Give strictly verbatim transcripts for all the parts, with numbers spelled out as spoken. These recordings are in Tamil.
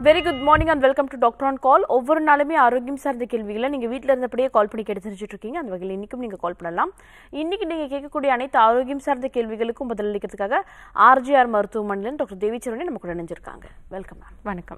Very good morning and welcome to Doctor on Call. ஒவ்வொரு நாளுமே ஆரோக்கியம் சார்ந்த கேள்விகளை நீங்க வீட்ல இருந்தபடியே கால் பண்ணி கேட்டு தெரிஞ்சிட்டு இருக்கீங்க. அந்த வகையில் இன்னைக்கும் நீங்க கால் பண்ணலாம். இன்னைக்கு நீங்க கேட்கக்கூடிய அனைத்து ஆரோக்கியம் சார்ந்த கேள்விகளுக்கும் பதிலளிக்கிறதுக்காக R J R மருத்துவமனையில டாக்டர் தேவி சரவணன் நம்ம கூட இணைஞ்சிருக்காங்க. Welcome ma'am. வணக்கம்.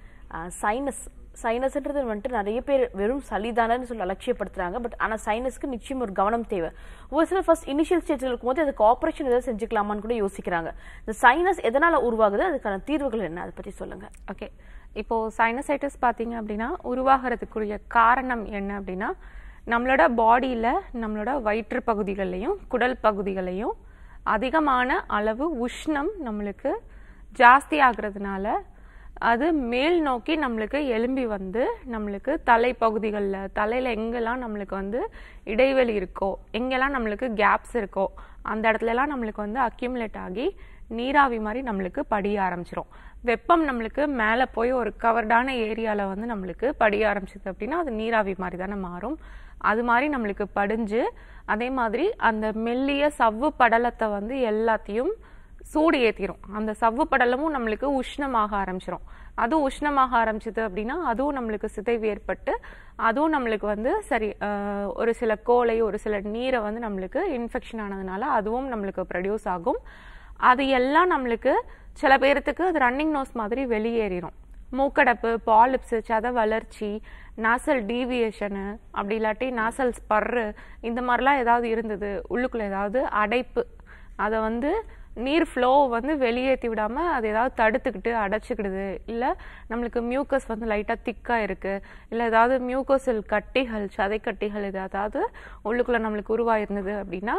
சைனஸ் சைனஸ்ன்றது வந்துட்டு நிறைய பேர் வெறும் சளிதானன்னு சொல்லி அலட்சியப்படுத்துறாங்க. பட் ஆனால் சைனஸ்க்கு நிச்சயம் ஒரு கவனம் தேவை. ஒரு சில ஃபர்ஸ்ட் இனிஷியல் ஸ்டேஜில் இருக்கும்போது அதுக்கு ஆப்ரேஷன் ஏதாவது செஞ்சுக்கலாமான்னு கூட யோசிக்கிறாங்க. இந்த சைனஸ் எதனால உருவாகுது, அதுக்கான தீர்வுகள் என்ன, அதை பற்றி சொல்லுங்க. ஓகே, இப்போ சைனசைட்டிஸ் பார்த்தீங்க அப்படின்னா உருவாகிறதுக்குரிய காரணம் என்ன அப்படின்னா, நம்மளோட பாடியில் நம்மளோட வயிற்று பகுதிகளையும் குடல் பகுதிகளையும் அதிகமான அளவு உஷ்ணம் நம்மளுக்கு ஜாஸ்தி ஆகிறதுனால அது மேல் நோக்கி நம்மளுக்கு எலும்பி வந்து நம்மளுக்கு தலைப்பகுதிகளில் தலையில் எங்கெல்லாம் நம்மளுக்கு வந்து இடைவெளி இருக்கோ, எங்கெல்லாம் நம்மளுக்கு கேப்ஸ் இருக்கோ, அந்த இடத்துலலாம் நம்மளுக்கு வந்து அக்யூமுலேட் ஆகி நீராவி மாதிரி நம்மளுக்கு படிய ஆரம்பிச்சிடும். வெப்பம் நம்மளுக்கு மேலே போய் ஒரு கவர்டான ஏரியாவில் வந்து நம்மளுக்கு படிய ஆரம்பிச்சிது அப்படின்னா அது நீராவி மாதிரி தானே மாறும். அது மாதிரி நம்மளுக்கு படிஞ்சு அதே மாதிரி அந்த மெல்லிய சவ்வு படலத்தை வந்து எல்லாத்தையும் சூடு ஏற்றிடும். அந்த சவ்வு படலமும் நம்மளுக்கு உஷ்ணமாக ஆரம்பிச்சிடும். அதுவும் உஷ்ணமாக ஆரம்பிச்சது அப்படின்னா அதுவும் நம்மளுக்கு சிதைவு ஏற்பட்டு அதுவும் நம்மளுக்கு வந்து சரி ஒரு சில கோலை ஒரு சில நீரை வந்து நம்மளுக்கு இன்ஃபெக்ஷன் ஆனதுனால அதுவும் நம்மளுக்கு ப்ரொடியூஸ் ஆகும். அது எல்லாம் நம்மளுக்கு சில பேர்த்துக்கு அது ரன்னிங் நோஸ் மாதிரி வெளியேறிடும். மூக்கடைப்பு, பாலிப்ஸு, சத வளர்ச்சி, நாசல் டீவியேஷனு, அப்படி இல்லாட்டி நாசல் ஸ்பர்ரு, இந்த மாதிரிலாம் ஏதாவது இருந்தது, உள்ளுக்குள்ள ஏதாவது அடைப்பு, அதை வந்து நீர் ஃப்ளோ வந்து வெளியேற்றி விடாமல் அது ஏதாவது தடுத்துக்கிட்டு அடைச்சிக்கிடுது, இல்லை நம்மளுக்கு மியூக்கஸ் வந்து லைட்டாக திக்காக இருக்குது, இல்லை ஏதாவது மியூக்கோசில் கட்டிகள் சதை கட்டிகள் ஏதாவது உள்ளுக்குள்ளே நம்மளுக்கு உருவாயிருந்தது அப்படின்னா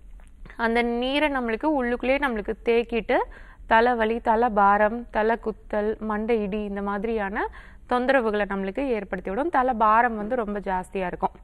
அந்த நீரை நம்மளுக்கு உள்ளுக்குள்ளேயே நம்மளுக்கு தேக்கிட்டு தலைவலி, தலை பாரம், தலை குத்தல், மண்டை இடி, இந்த மாதிரியான தொந்தரவுகளை நம்மளுக்கு ஏற்படுத்தி விடும். தலை பாரம் வந்து ரொம்ப ஜாஸ்தியாக இருக்கும்.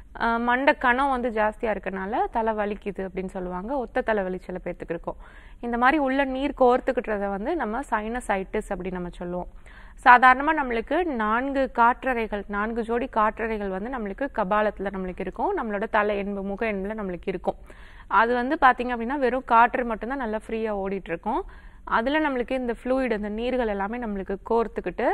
மண்டை கணம் வந்து ஜாஸ்தியாக இருக்கனால தலை வலிக்குது அப்படின்னு சொல்லுவாங்க. ஒத்த தலைவலி சில பேர்த்துக்கு இருக்கும். இந்த மாதிரி உள்ள நீர் கோர்த்துக்கிட்டதை வந்து நம்ம சைனசைட்டிஸ் அப்படின்னு நம்ம சொல்லுவோம். சாதாரணமாக நம்மளுக்கு நான்கு காற்றறைகள் நான்கு ஜோடி காற்றறைகள் வந்து நம்மளுக்கு கபாலத்தில் நம்மளுக்கு இருக்கும். நம்மளோட தலை எண்பு முக எண்பில் நம்மளுக்கு இருக்கும். அது வந்து பார்த்திங்க அப்படின்னா வெறும் காற்று மட்டும்தான் நல்லா ஃப்ரீயாக ஓடிட்டுருக்கோம். அதில் நம்மளுக்கு இந்த ஃப்ளூயிட் அந்த நீர்கள் எல்லாமே நம்மளுக்கு கோர்த்துக்கிட்டு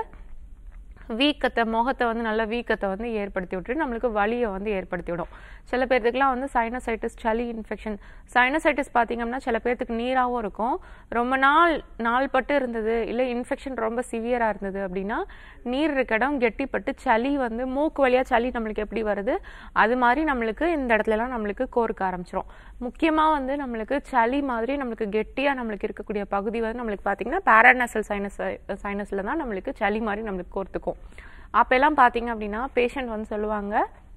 வீக்கத்தை முகத்தை வந்து நல்ல வீக்கத்தை வந்து ஏற்படுத்தி விட்டுட்டு நம்மளுக்கு வலியை வந்து ஏற்படுத்தி விடும். சில பேர்த்துக்குலாம் வந்து சைனசைட்டிஸ் சளி இன்ஃபெக்ஷன். சைனசைட்டிஸ் பார்த்திங்கன்னா சில பேர்த்துக்கு நீராகவும் இருக்கும். ரொம்ப நாள் நாள் பட்டு இருந்தது, இல்லை இன்ஃபெக்ஷன் ரொம்ப சிவியராக இருந்தது அப்படின்னா நீர் இருக்க இடம் கெட்டிப்பட்டு சளி வந்து மூக்கு வழியாக சளி நம்மளுக்கு எப்படி வருது அது மாதிரி நம்மளுக்கு இந்த இடத்துலலாம் நம்மளுக்கு கோர்க்க ஆரம்பிச்சிடும். முக்கியமாக வந்து நம்மளுக்கு சளி மாதிரி நம்மளுக்கு கெட்டியாக நம்மளுக்கு இருக்கக்கூடிய பகுதி வந்து நம்மளுக்கு பார்த்திங்கன்னா பாரானசல் சைனஸ் சைனஸில் தான் நம்மளுக்கு சளி மாதிரி நம்மளுக்கு கோர்த்துக்கும். அப்பெல்லாம் பார்த்தீங்க அப்படின்னா பேஷண்ட் வந்து சொல்லுவாங்க,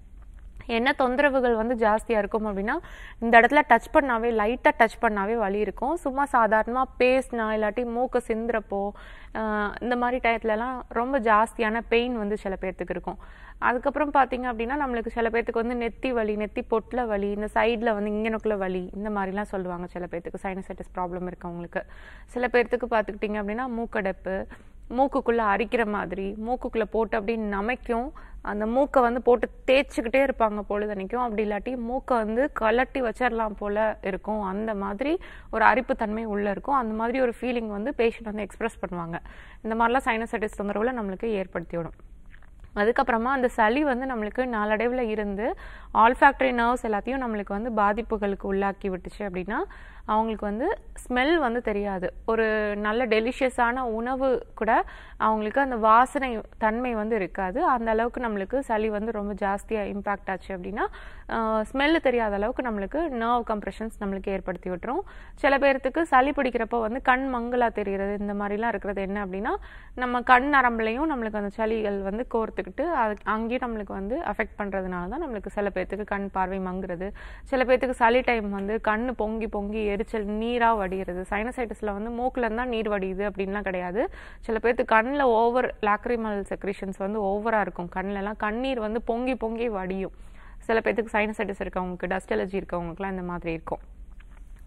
என்ன தொந்தரவுகள் வந்து ஜாஸ்தியாக இருக்கும் அப்படின்னா இந்த இடத்துல டச் பண்ணாவே லைட்டாக டச் பண்ணாவே வலி இருக்கும். சும்மா சாதாரணமாக பேஸ்னா இல்லாட்டி மூக்கை சிந்துறப்போ இந்த மாதிரி டயத்துலலாம் ரொம்ப ஜாஸ்தியான பெயின் வந்து சில பேர்த்துக்கு இருக்கும். அதுக்கப்புறம் பார்த்தீங்க அப்படின்னா நம்மளுக்கு சில பேர்த்துக்கு வந்து நெத்தி வலி, நெத்தி பொட்டில் வலி, இந்த சைடில் வந்து இங்கனக்குள்ள வலி, இந்த மாதிரிலாம் சொல்லுவாங்க. சில பேர்த்துக்கு சைனசைட்டிஸ் ப்ராப்ளம் இருக்கவங்களுக்கு. சில பேர்த்துக்கு பார்த்துக்கிட்டிங்க அப்படின்னா மூக்கடைப்பு, மூக்குக்குள்ளே அரிக்கிற மாதிரி, மூக்குக்குள்ளே போட்டு அப்படின்னு நமைக்கும், அந்த மூக்கை வந்து போட்டு தேய்ச்சிக்கிட்டே இருப்பாங்க பொழுதனைக்கும். அப்படி இல்லாட்டி மூக்கை வந்து கலட்டி வச்சிடலாம் போல் இருக்கும். அந்த மாதிரி ஒரு அரிப்பு தன்மை உள்ளே இருக்கும். அந்த மாதிரி ஒரு ஃபீலிங் வந்து பேஷண்ட் வந்து எக்ஸ்பிரஸ் பண்ணுவாங்க. இந்த மாதிரிலாம் சைனசைட்டிஸ் தொந்தரவுல நம்மளுக்கு ஏற்படுத்தி விடும். அதுக்கப்புறமா அந்த சளி வந்து நம்மளுக்கு நாளடைவில் இருந்து ஆல்ஃபேக்டரி நர்வ்ஸ் எல்லாத்தையும் நம்மளுக்கு வந்து பாதிப்புகளுக்கு உள்ளாக்கி விட்டுச்சு அப்படின்னா அவங்களுக்கு வந்து ஸ்மெல் வந்து தெரியாது. ஒரு நல்ல டெலிஷியஸான உணவு கூட அவங்களுக்கு அந்த வாசனை தன்மை வந்து இருக்காது. அந்த அளவுக்கு நம்மளுக்கு சளி வந்து ரொம்ப ஜாஸ்தியாக இம்பேக்ட் ஆச்சு அப்படின்னா ஸ்மெல்லு தெரியாத அளவுக்கு நம்மளுக்கு நர்வ் கம்ப்ரெஷன்ஸ் நம்மளுக்கு ஏற்படுத்தி விட்டுரும். சில பேர்த்துக்கு சளி பிடிக்கிறப்போ வந்து கண் மங்கலாக தெரிகிறது, இந்த மாதிரிலாம் இருக்கிறது என்ன அப்படின்னா நம்ம கண் நரம்புலையும் நம்மளுக்கு அந்த சளிகள் வந்து கோர்த்துக்கிட்டு அது அங்கேயும் நம்மளுக்கு வந்து அஃபெக்ட் பண்ணுறதுனால தான் நம்மளுக்கு சில பேர்த்துக்கு கண் பார்வை மங்குறது. சில பேர்த்துக்கு சளி டைம் வந்து கண் பொங்கி பொங்கி எரிச்சல் நீராக வடிகிறது. சைனசைட்டிஸில் வந்து மூக்கில் இருந்தால் நீர் வடியுது அப்படின்லாம் கிடையாது. சில பேர்த்துக்கு கண்ணில் ஓவர் லாக்ரிமல் செக்ரிஷன்ஸ் வந்து ஓவராக இருக்கும். கண்ணிலலாம் கண்ணீர் வந்து பொங்கி பொங்கி வடியும். சில பேர்த்துக்கு சைனசைட்டிஸ் இருக்கவங்களுக்கு, டஸ்ட் அலர்ஜி இருக்கவங்களுக்குலாம் இந்த மாதிரி இருக்கும்.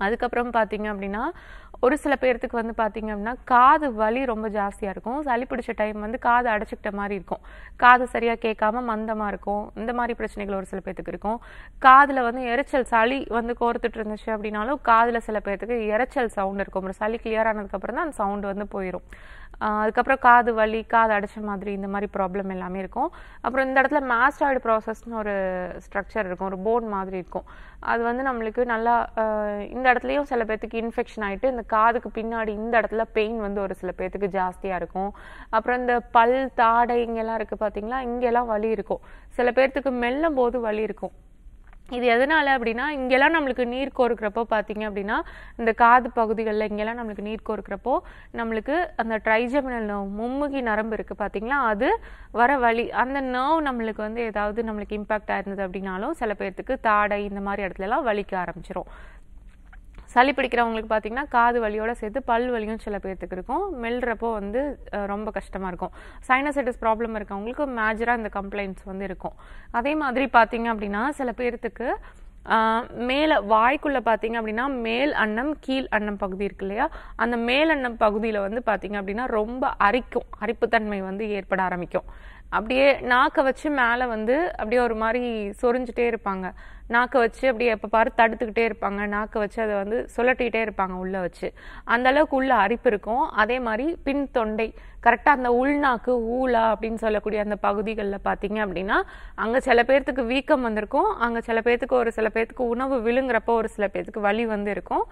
அதுக்கப்புறம் பார்த்தீங்க அப்படின்னா ஒரு சில பேர்த்துக்கு வந்து பார்த்தீங்க அப்படின்னா காது வலி ரொம்ப ஜாஸ்தியாக இருக்கும். சளி பிடிச்ச டைம் வந்து காது அடைச்சிக்கிட்ட மாதிரி இருக்கும். காது சரியாக கேட்காம மந்தமாக இருக்கும். இந்த மாதிரி பிரச்சனைகள் ஒரு சில பேர்த்துக்கு இருக்கும். காதில் வந்து எரைச்சல் சளி வந்து கோர்த்துட்டு இருந்துச்சு அப்படின்னாலும் காதில் சில பேர்த்துக்கு எரைச்சல் சவுண்ட் இருக்கும். ஒரு சளி கிளியர் ஆனதுக்கப்புறம் தான் அந்த சவுண்டு வந்து போயிடும். அதுக்கப்புறம் காது வலி, காது அடைச்ச மாதிரி இந்த மாதிரி ப்ராப்ளம் எல்லாமே இருக்கும். அப்புறம் இந்த இடத்துல மாஸ்டாய்டு ப்ராசஸ்னு ஒரு ஸ்ட்ரக்சர் இருக்கும், ஒரு போன் மாதிரி இருக்கும். அது வந்து நம்மளுக்கு நல்லா இந்த இடத்துலையும் சில பேர்த்துக்கு இன்ஃபெக்ஷன் ஆகிட்டு இந்த காதுக்கு பின்னாடி இந்த இடத்துல பெயின் வந்து ஒரு சில பேர்த்துக்கு ஜாஸ்தியாக இருக்கும். அப்புறம் இந்த பல், தாடை இங்கெல்லாம் இருக்குது பார்த்தீங்களா, இங்கெல்லாம் வலி இருக்கும். சில பேர்த்துக்கு மெல்லும் போது வலி இருக்கும். இது எதனால அப்படின்னா இங்கெல்லாம் நம்மளுக்கு நீர் கோர்க்கிறப்போ பார்த்தீங்க அப்படின்னா இந்த காது பகுதிகளில் இங்கெல்லாம் நம்மளுக்கு நீர் கோர்க்கிறப்போ நம்மளுக்கு அந்த ட்ரைஜெமினல் நர்வ், மும்முகி நரம்பு இருக்குது பார்த்தீங்களா, அது வர வலி, அந்த நர்வ் நம்மளுக்கு வந்து ஏதாவது நம்மளுக்கு இம்பாக்ட் ஆயிருந்தது அப்படின்னாலும் சில பேர்த்துக்கு தாடை இந்த மாதிரி இடத்துலலாம் வலிக்க ஆரம்பிச்சிடும். சளி பிடிக்கிறவங்களுக்கு பார்த்தீங்கன்னா காது வலியோட சேர்த்து பல் வலியும் சில பேர்த்துக்கு இருக்கும். மெல்றப்போ வந்து ரொம்ப கஷ்டமாக இருக்கும். சைனசைட்டிஸ் ப்ராப்ளம் இருக்கவங்களுக்கு மேஜராக இந்த கம்ப்ளைண்ட்ஸ் வந்து இருக்கும். அதே மாதிரி பார்த்தீங்க அப்படின்னா சில பேர்த்துக்கு மேலே வாய்க்குள்ளே பார்த்தீங்க அப்படின்னா மேல் அன்னம், கீழ் அன்னம் பகுதி இருக்கு இல்லையா, அந்த மேல் அன்னம் பகுதியில் வந்து பார்த்தீங்க அப்படின்னா ரொம்ப அரிக்கும், அரிப்புத்தன்மை வந்து ஏற்பட ஆரம்பிக்கும். அப்படியே நாக்கை வச்சு மேலே வந்து அப்படியே ஒரு மாதிரி சொரிஞ்சிட்டே இருப்பாங்க. நாக்கை வச்சு அப்படியே எப்போ பாரு தடுத்துக்கிட்டே இருப்பாங்க. நாக்கை வச்சு அதை வந்து சுழட்டிக்கிட்டே இருப்பாங்க உள்ளே வச்சு. அந்த அளவுக்கு உள்ள அரிப்பு இருக்கும். அதே மாதிரி பின் தொண்டை கரெக்டாக அந்த உள்நாக்கு, ஊலா அப்படின்னு சொல்லக்கூடிய அந்த பகுதிகளில் பார்த்தீங்க அப்படின்னா அங்கே சில பேர்த்துக்கு வீக்கம் வந்திருக்கும். அங்கே சில பேர்த்துக்கு ஒரு சில பேர்த்துக்கு உணவு விழுங்குறப்போ ஒரு சில பேர்த்துக்கு வலி வந்து இருக்கும்.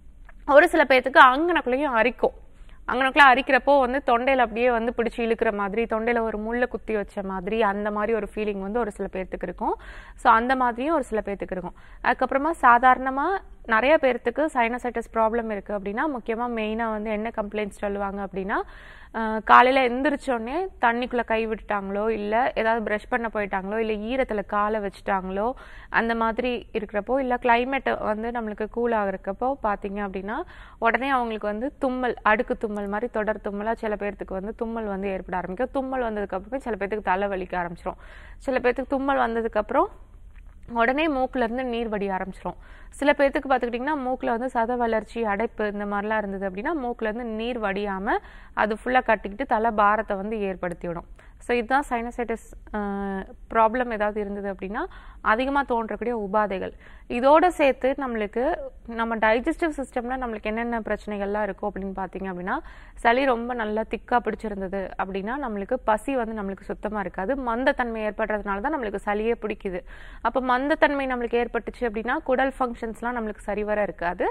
ஒரு சில பேர்த்துக்கு அங்கனக்குள்ளேயும் அரிக்கும். அங்கனக்குள்ள அரிக்கிறப்போ வந்து தொண்டையில் அப்படியே வந்து பிடிச்சி இழுக்கிற மாதிரி, தொண்டையில் ஒரு முள்ளை குத்தி வச்ச மாதிரி அந்த மாதிரி ஒரு ஃபீலிங் வந்து ஒரு சில பேர்த்துக்கு இருக்கும். ஸோ அந்த மாதிரியும் ஒரு சில பேர்த்துக்கு இருக்கும். அதுக்கப்புறமா சாதாரணமாக நிறைய பேர்த்துக்கு சைனசைட்டிஸ் ப்ராப்ளம் இருக்குது அப்படின்னா முக்கியமாக மெயினாக வந்து என்ன கம்ப்ளைண்ட்ஸ் சொல்லுவாங்க அப்படின்னா காலையில் எந்திரிச்சோடனே தண்ணிக்குள்ளே கை விட்டுட்டாங்களோ, இல்லை ஏதாவது ப்ரஷ் பண்ண போயிட்டாங்களோ, இல்லை ஈரத்தில் காலை வச்சுட்டாங்களோ, அந்த மாதிரி இருக்கிறப்போ, இல்லை கிளைமேட் வந்து நம்மளுக்கு கூல் ஆகிறக்கப்போ பார்த்தீங்க அப்படின்னா உடனே அவங்களுக்கு வந்து தும்மல், அடுக்கு தும்மல் மாதிரி தொடர் தும்மலாக சில பேர்த்துக்கு வந்து தும்மல் வந்து ஏற்பட ஆரம்பிக்கும். தும்மல் வந்ததுக்கப்புறமே சில பேர்த்துக்கு தலை வலிக்க ஆரம்பிச்சிடும். சில பேர்த்துக்கு தும்மல் வந்ததுக்கப்புறம் உடனே மூக்குல இருந்து நீர் வடிய ஆரம்பிச்சிடும். சில பேர்த்துக்கு பார்த்துக்கிட்டிங்கன்னா மூக்கில் வந்து சத வளர்ச்சி, அடைப்பு இந்த மாதிரிலாம் இருந்தது அப்படின்னா மூக்குல இருந்து நீர் வடியாமல் அது ஃபுல்லாக கட்டிக்கிட்டு தலை பாரத்தை வந்து ஏற்படுத்தி விடும். ஸோ இதுதான் சைனசைட்டிஸ் ப்ராப்ளம் ஏதாவது இருந்தது அப்படின்னா அதிகமாக தோன்றக்கூடிய உபாதைகள். இதோடு சேர்த்து நம்மளுக்கு நம்ம டைஜஸ்டிவ் சிஸ்டமில் நம்மளுக்கு என்னென்ன பிரச்சனைகள்லாம் இருக்கும் அப்படின்னு பார்த்தீங்க அப்படின்னா சளி ரொம்ப நல்லா திக்காக பிடிச்சிருந்தது அப்படின்னா நம்மளுக்கு பசி வந்து நம்மளுக்கு சுத்தமாக இருக்காது. மந்தத்தன்மை ஏற்படுறதுனால தான் நம்மளுக்கு சளியே பிடிக்குது. அப்போ மந்தத்தன்மை நம்மளுக்கு ஏற்பட்டுச்சு அப்படின்னா குடல் ஃபங்க்ஷன்ஸ்லாம் நம்மளுக்கு சரிவர இருக்காது.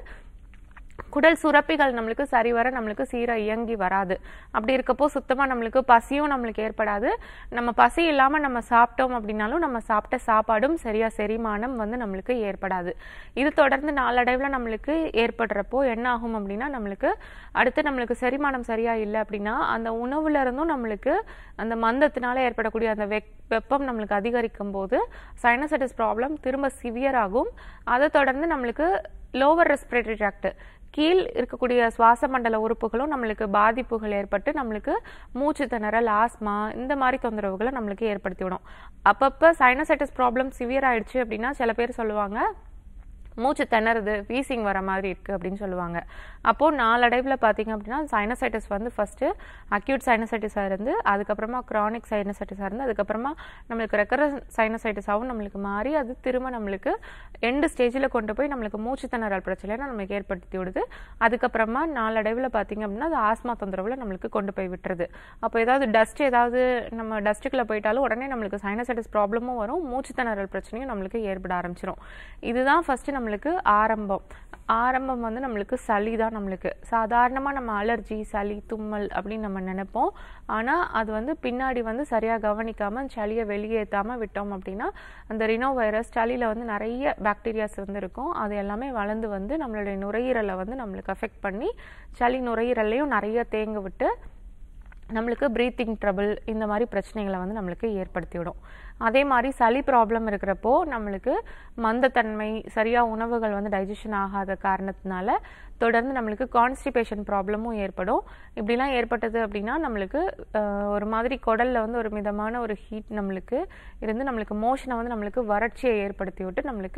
குடல் சுரப்பிகள் நம்மளுக்கு சரிவர நம்மளுக்கு சீராக இயங்கி வராது. அப்படி இருக்கப்போ சுத்தமாக நம்மளுக்கு பசியும் நம்மளுக்கு ஏற்படாது. நம்ம பசி இல்லாமல் நம்ம சாப்பிட்டோம் அப்படின்னாலும் நம்ம சாப்பிட்ட சாப்பாடும் சரியாக செரிமானம் வந்து நம்மளுக்கு ஏற்படாது. இது தொடர்ந்து நாளடைவில் நம்மளுக்கு ஏற்படுறப்போ என்ன ஆகும் அப்படின்னா நம்மளுக்கு அடுத்து நம்மளுக்கு செரிமானம் சரியாக இல்லை அப்படின்னா அந்த உணவுல இருந்தும் நம்மளுக்கு அந்த மந்தத்தினால ஏற்படக்கூடிய அந்த வெப் வெப்பம் நம்மளுக்கு அதிகரிக்கும் போது சைனசைட்டிஸ் ப்ராப்ளம் திரும்ப சிவியர் ஆகும். அதை தொடர்ந்து நம்மளுக்கு லோவர் ரெஸ்பிரேட்டரி ட்ராக்ட், கீழ் இருக்கக்கூடிய சுவாச மண்டல உறுப்புகளும் நம்மளுக்கு பாதிப்புகள் ஏற்பட்டு நம்மளுக்கு மூச்சு திணறல், ஆஸ்மா இந்த மாதிரி தொந்தரவுகளை நம்மளுக்கு ஏற்படுத்தி விடும். அப்பப்போ சைனசைட்டிஸ் ப்ராப்ளம் சிவியர் ஆயிடுச்சு அப்படின்னா சில பேர் சொல்லுவாங்க மூச்சு திணறுது, வீசிங் வர மாதிரி இருக்குது அப்படின்னு சொல்லுவாங்க. அப்போது நாளடைவில் பார்த்தீங்க அப்படின்னா சைனசைட்டிஸ் வந்து ஃபஸ்ட்டு அக்யூட் சைனசைட்டிஸாக இருந்து அதுக்கப்புறமா க்ரானிக் சைனசைட்டிஸாக இருந்து அதுக்கப்புறமா நம்மளுக்கு ரெக்கரன்ட் சைனசைட்டிஸாகவும் நம்மளுக்கு மாறி அது திரும்ப நம்மளுக்கு எண்டு ஸ்டேஜில் கொண்டு போய் நம்மளுக்கு மூச்சு திணறல் பிரச்சனை நம்மளுக்கு ஏற்படுத்தி விடுது. அதுக்கப்புறமா நாளடைவில் பார்த்தீங்க அப்படின்னா அது ஆஸ்மா தொந்தரவில் நம்மளுக்கு கொண்டு போய் விட்டுருது. அப்போ ஏதாவது டஸ்ட் ஏதாவது நம்ம டஸ்ட்டுக்குள்ளே போயிட்டாலும் உடனே நம்மளுக்கு சைனசைட்டிஸ் ப்ராப்ளமும் வரும், மூச்சு திணறல் பிரச்சனையும் நம்மளுக்கு ஏற்பட ஆரம்பிச்சிடும். இதுதான் ஃபஸ்ட்டு நம்மளுக்கு ஆரம்பம். ஆரம்பம் வந்து நம்மளுக்கு சளி தான். நம்மளுக்கு சாதாரணமாக நம்ம அலர்ஜி, சளி, தும்மல் அப்படின்னு நம்ம நினைப்போம். ஆனால் அது வந்து பின்னாடி வந்து சரியாக கவனிக்காமல் சளியை வெளியேற்றாமல் விட்டோம் அப்படின்னா அந்த ரினோ வைரஸ் சளியில் வந்து நிறைய பாக்டீரியாஸ் வந்து இருக்கும். அது எல்லாமே வளர்ந்து வந்து நம்மளுடைய நுரையீரலை வந்து நம்மளுக்கு அஃபெக்ட் பண்ணி சளி நுரையீரலையும் நிறைய தேங்க விட்டு நம்மளுக்கு ப்ரீத்திங் ட்ரபிள் இந்த மாதிரி பிரச்சனைகளை வந்து நம்மளுக்கு ஏற்படுத்தி விடும். அதே மாதிரி சளி ப்ராப்ளம் இருக்கிறப்போ நம்மளுக்கு மந்தத்தன்மை, சரியாக உணவுகள் வந்து டைஜஷன் ஆகாத காரணத்தினால தொடர்ந்து நம்மளுக்கு கான்ஸ்டிபேஷன் ப்ராப்ளமும் ஏற்படும். இப்படிலாம் ஏற்பட்டது அப்படின்னா நம்மளுக்கு ஒரு மாதிரி குடலில் வந்து ஒரு மிதமான ஒரு ஹீட் நம்மளுக்கு இருந்து நம்மளுக்கு மோஷனை வந்து நம்மளுக்கு வறட்சியை ஏற்படுத்தி விட்டு நம்மளுக்கு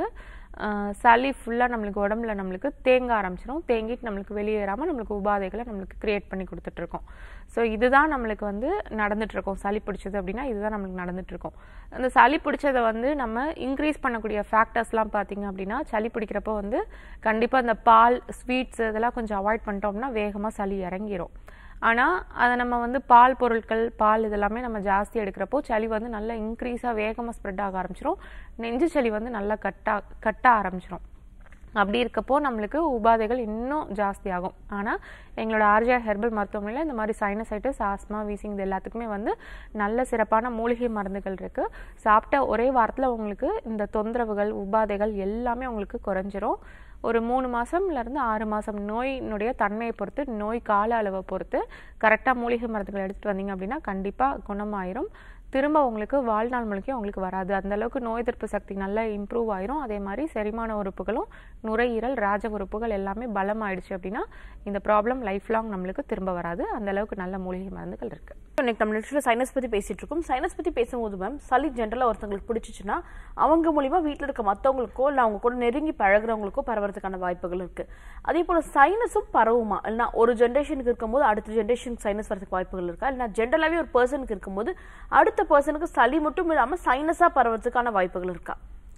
சளி ஃபுல்லாக நம்மளுக்கு உடம்புல நம்மளுக்கு தேங்க ஆரம்பிச்சிடும். தேங்கிட்டு நம்மளுக்கு வெளியேறாமல் நம்மளுக்கு உபாதைகளை நம்மளுக்கு கிரியேட் பண்ணி கொடுத்துட்ருக்கோம். ஸோ இதுதான் நம்மளுக்கு வந்து நடந்துட்டுருக்கோம். சளி பிடிச்சது அப்படின்னா இதுதான் நம்மளுக்கு நடந்துட்டுருக்கோம். அந்த சளி பிடிச்சதை வந்து நம்ம இன்க்ரீஸ் பண்ணக்கூடிய ஃபேக்டர்ஸ்லாம் பார்த்திங்க அப்படின்னா சளி பிடிக்கிறப்போ வந்து கண்டிப்பாக அந்த பால், ஸ்வீட்ஸ் இதெல்லாம் கொஞ்சம் அவாய்ட் பண்ணிட்டோம்னா வேகமாக சளி இறங்கிரும். ஆனால் அதை நம்ம வந்து பால் பொருட்கள், பால் இதெல்லாமே நம்ம ஜாஸ்தி எடுக்கிறப்போ சளி வந்து நல்லா இன்க்ரீஸாக வேகமாக ஸ்ப்ரெட் ஆக ஆரம்பிச்சிடும். நெஞ்சு சளி வந்து நல்லா கட்டா கட்ட ஆரம்பிச்சிடும். அப்படி இருக்கப்போ நம்மளுக்கு உபாதைகள் இன்னும் ஜாஸ்தி ஆகும். ஆனால் எங்களோட ஆர்ஜிஆர் ஹெர்பல் மருத்துவமனையில் இந்த மாதிரி சைனசைட்டிஸ், ஆஸ்மா, வீசிங் இது எல்லாத்துக்குமே வந்து நல்ல சிறப்பான மூலிகை மருந்துகள் இருக்குது. சாப்பிட்ட ஒரே வாரத்தில் உங்களுக்கு இந்த தொந்தரவுகள், உபாதைகள் எல்லாமே உங்களுக்கு குறைஞ்சிரும். ஒரு மூணு மாதம்லேருந்து ஆறு மாதம் நோயினுடைய தன்மையை பொறுத்து, நோய் கால அளவை பொறுத்து கரெக்டாக மூலிகை மருந்துகள் எடுத்துகிட்டு வந்தீங்க அப்படின்னா கண்டிப்பாக குணமாயிரும். திரும்ப உங்களுக்கு வாழ்நாள் முழுக்க உங்களுக்கு வராது. அந்தளவுக்கு நோய் எதிர்ப்பு சக்தி நல்லா இம்ப்ரூவ் ஆயிரும். அதே மாதிரி செரிமான உறுப்புகளும், நுரையீரல், ராஜ உறுப்புகள் எல்லாமே பலம் ஆயிடுச்சு அப்படின்னா இந்த ப்ராப்ளம் லைஃப் லாங் நம்மளுக்கு திரும்ப வராது. அந்த அளவுக்கு நல்ல மூலிகை மருந்துகள் இருக்கு. இன்னைக்கு நம்ம நிகழ்ச்சியில் சைனஸ் பற்றி பேசிட்டு இருக்கோம். சைனஸ் பற்றி பேசும்போது மேம், சளி ஜென்ரலாக ஒருத்தவங்களுக்கு பிடிச்சிச்சுன்னா அவங்க மூலியமாக வீட்டில் இருக்க மற்றவங்களுக்கோ இல்லை அவங்க கூட நெருங்கி பழகிறவங்களுக்கோ பரவறதுக்கான வாய்ப்புகள் இருக்கு. அதே போல சைனஸும் பரவுமா? இல்லைனா ஒரு ஜென்ரேஷனுக்கு இருக்கும்போது அடுத்த ஜென்ரேஷனுக்கு சைனஸ் வரதுக்கு வாய்ப்புகள் இருக்கா? இல்லைனா ஜென்ரலாகவே ஒரு பர்சனுக்கு இருக்கும்போது அடுத்த பர்சனுக்கு சளி மட்டும் இல்லாமல் சைனஸாக பரவறதுக்கான வாய்ப்புகள் இருக்கா?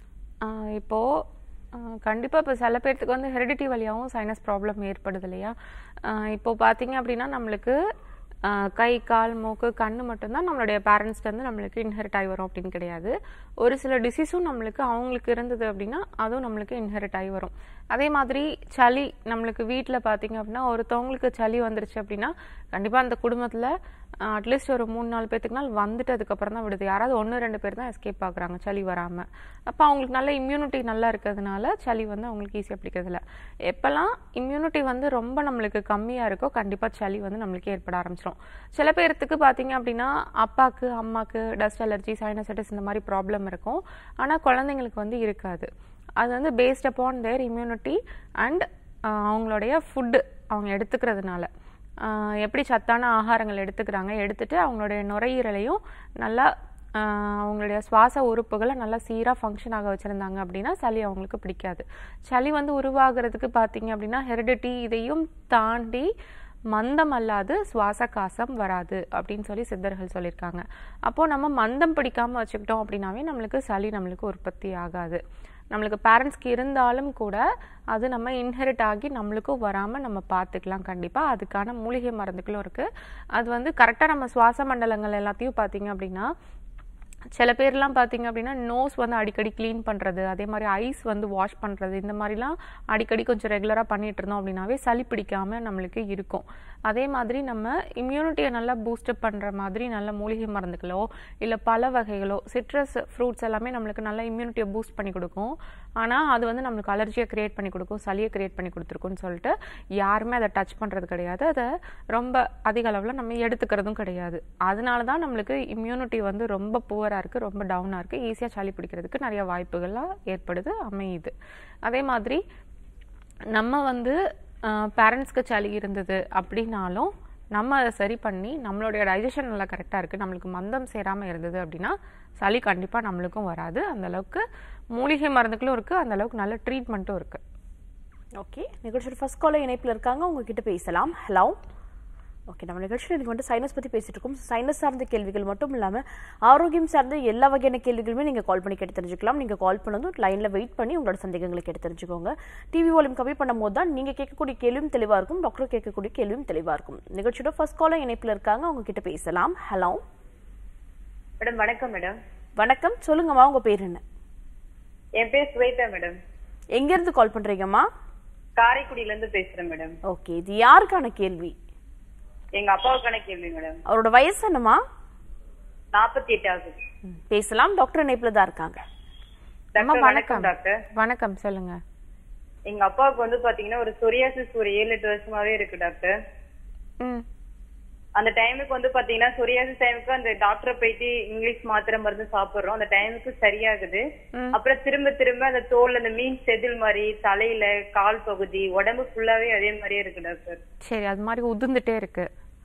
இப்போ கண்டிப்பாக இப்போ சில பேர்த்துக்கு வந்து ஹெரிடிட்டி வழியாகவும் சைனஸ் ப்ராப்ளம் ஏற்படுது இல்லையா? இப்போ பார்த்தீங்க அப்படின்னா நம்மளுக்கு கை, கால், மூக்கு, கண்ணு மட்டும்தான் நம்மளுடைய பேரண்ட்ஸ்ட்டு வந்து நம்மளுக்கு இன்ஹெரிட் ஆகி வரும் அப்படின்னு கிடையாது. ஒரு சில டிசீஸும் நம்மளுக்கு அவங்களுக்கு இருந்தது அப்படின்னா அதுவும் நம்மளுக்கு இன்ஹெரிட் ஆகி வரும். அதே மாதிரி சளி நம்மளுக்கு வீட்டில் பார்த்தீங்க அப்படின்னா ஒருத்தவங்களுக்கு சளி வந்துருச்சு அப்படின்னா கண்டிப்பாக அந்த குடும்பத்தில் அட்லீஸ்ட் ஒரு மூணு நாலு பேர்த்துக்கு நாள் வந்துட்டு அதுக்கப்புறம் தான் விடுது. யாராவது ஒன்று ரெண்டு பேர் தான் எஸ்கேப் ஆகுறாங்க சளி வராமல். அப்போ அவங்களுக்கு நல்ல இம்யூனிட்டி நல்லா இருக்கிறதுனால சளி வந்து அவங்களுக்கு ஈஸியாக பிடிக்கிறதில்ல. எப்போல்லாம் இம்யூனிட்டி வந்து ரொம்ப நம்மளுக்கு கம்மியாக இருக்கோ கண்டிப்பாக சளி வந்து நம்மளுக்கு ஏற்பட ஆரம்பிச்சிடும். சில பேர்த்துக்கு பார்த்தீங்க அப்படின்னா அப்பாவுக்கு, அம்மாவுக்கு டஸ்ட் அலர்ஜி, சைனசைட்டிஸ் இந்த மாதிரி ப்ராப்ளம் இருக்கும். ஆனால் குழந்தைங்களுக்கு வந்து இருக்காது. அது வந்து based upon their immunity and அவங்களுடைய ஃபுட்டு அவங்க எடுத்துக்கிறதுனால. எப்படி சத்தான ஆகாரங்கள் எடுத்துக்கிறாங்க, எடுத்துட்டு அவங்களுடைய நுரையீரலையும் நல்லா அவங்களுடைய சுவாச உறுப்புகளை நல்லா சீராக ஃபங்க்ஷன் ஆக வச்சுருந்தாங்க அப்படின்னா சளி அவங்களுக்கு பிடிக்காது. சளி வந்து உருவாகிறதுக்கு பார்த்தீங்க அப்படின்னா ஹெரிடிட்டி இதையும் தாண்டி மந்தம் அல்லாது சுவாச காசம் வராது அப்படின்னு சொல்லி சித்தர்கள் சொல்லியிருக்காங்க. அப்போது நம்ம மந்தம் பிடிக்காமல் வச்சுக்கிட்டோம் அப்படின்னாவே நம்மளுக்கு சளி நம்மளுக்கு உற்பத்தி ஆகாது. நம்மளுக்கு பேரண்ட்ஸ்க்கு இருந்தாலும் கூட அது நம்ம இன்ஹெரிட் ஆகி நம்மளுக்கும் வராமல் நம்ம பார்த்துக்கலாம். கண்டிப்பாக அதுக்கான மூலிகை மருந்துகளும் இருக்குது. அது வந்து கரெக்டாக நம்ம சுவாச மண்டலங்கள் எல்லாத்தையும் பார்த்தீங்க அப்படின்னா சில பேர்லாம் பார்த்தீங்க அப்படின்னா நோஸ் வந்து அடிக்கடி க்ளீன் பண்ணுறது, அதே மாதிரி ஐஸ் வந்து வாஷ் பண்ணுறது, இந்த மாதிரிலாம் அடிக்கடி கொஞ்சம் ரெகுலராக பண்ணிகிட்டு இருந்தோம் அப்படின்னாவே சளி பிடிக்காமல் நம்மளுக்கு இருக்கும். அதே மாதிரி நம்ம இம்யூனிட்டியை நல்லா பூஸ்டப் பண்ணுற மாதிரி நல்ல மூலிகை மருந்துகளோ இல்லை பல வகைகளோ சிட்ரஸ் ஃப்ரூட்ஸ் எல்லாமே நம்மளுக்கு நல்லா இம்யூனிட்டியை பூஸ்ட் பண்ணி கொடுக்கும். ஆனால் அது வந்து நம்மளுக்கு அலர்ஜியை க்ரியேட் பண்ணி கொடுக்கும், சளியை க்ரியேட் பண்ணி கொடுத்துருக்குன்னு சொல்லிட்டு யாருமே அதை டச் பண்ணுறது கிடையாது. அதை ரொம்ப அதிக அளவில் நம்ம எடுத்துக்கிறதும் கிடையாது. அதனால தான் நம்மளுக்கு இம்யூனிட்டி வந்து ரொம்ப புவராக இருக்குது, ரொம்ப டவுனாக இருக்குது. ஈஸியாக சளி பிடிக்கிறதுக்கு நிறைய வாய்ப்புகள்லாம் ஏற்படுது, அமையுது. அதே மாதிரி நம்ம வந்து பேரண்ட்ஸ்க்கு சளி இருந்தது அப்படின்னாலும் நம்ம அதை சரி பண்ணி நம்மளுடைய டைஜஷன் நல்லா கரெக்டாக இருக்குது, நம்மளுக்கு மந்தம் சேராமல் இருந்தது அப்படின்னா சளி கண்டிப்பாக நம்மளுக்கும் வராது. அந்தளவுக்கு மூலிகை மருந்துகளும் இருக்குது, அந்தளவுக்கு நல்ல ட்ரீட்மெண்ட்டும் இருக்குது. ஓகே, நிகழ்ச்சியோட ஃபர்ஸ்ட் காலர் இணைப்பில் இருக்காங்க, உங்ககிட்ட பேசலாம். ஹலோ. ஓகே, நம்ம நிகழ்ச்சியில் இன்றைக்கி வந்து சைனஸ் பற்றி பேசிட்டு இருக்கோம். சைனஸ் சார்ந்த கேள்விகள் மட்டும் இல்லாமல் ஆரோக்கியம் சார்ந்த எல்லா வகையான கேள்விகளுமே நீங்கள் கால் பண்ணி கேட்டு தெரிஞ்சுக்கலாம். நீங்கள் கால் பண்ணதும் லைனில் வெயிட் பண்ணி உங்களோட சந்தேகங்களை கேட்டு தெரிஞ்சுக்கோங்க. டிவி வால்யூம் கம்மி பண்ணும் போது தான் நீங்கள் கேட்கக்கூடிய கேள்வியும் தெளிவாக இருக்கும், டாக்டர் கேட்கக்கூடிய கேள்வியும் தெளிவாக இருக்கும். நிகழ்ச்சியோட ஃபர்ஸ்ட் காலர் இணைப்பில் இருக்காங்க, உங்ககிட்ட பேசலாம். Hello madam. வணக்கம் மேடம். வணக்கம், சொல்லுங்கம்மா, உங்கள் பேர் என்ன? என் பேர் ஸ்வேதா மேடம். எங்கேருந்து கால் பண்ணுறீங்கம்மா? காரைக்குடியிலேருந்து பேசுகிறேன் மேடம். ஓகே, இது யாருக்கான கேள்வி? எங்க அப்பாவுக்கான கேள்வி மேடம். அவரோட வயசு என்னமா? நாற்பத்தி எட்டு ஆகுது. பேசலாம், டாக்டர் இணைப்புல தான் இருக்காங்க. வணக்கம் டாக்டர். வணக்கம், சொல்லுங்க. எங்க அப்பாவுக்கு வந்து பாத்தீங்கன்னா ஒரு சொரியாசிஸ் ஒரு ஏழு எட்டு வருஷமாவே இருக்கு டாக்டர். அந்த டைமுக்கு வந்து பாத்தீங்கன்னா சொரியாசிஸ் டைமுக்கு அந்த டாக்டரை போயிட்டு இங்கிலீஷ் மாத்திரை மருந்து சாப்பிடுறோம். அந்த டைமுக்கு சரியாகுது. அப்புறம் திரும்ப திரும்ப அந்த தோல் அந்த மீன் செதில் மாதிரி தலையில கால் பகுதி உடம்பு ஃபுல்லாவே அதே மாதிரியே இருக்கு டாக்டர். சரி, அது மாதிரி உதிர்ந்துட்டே இருக்கு.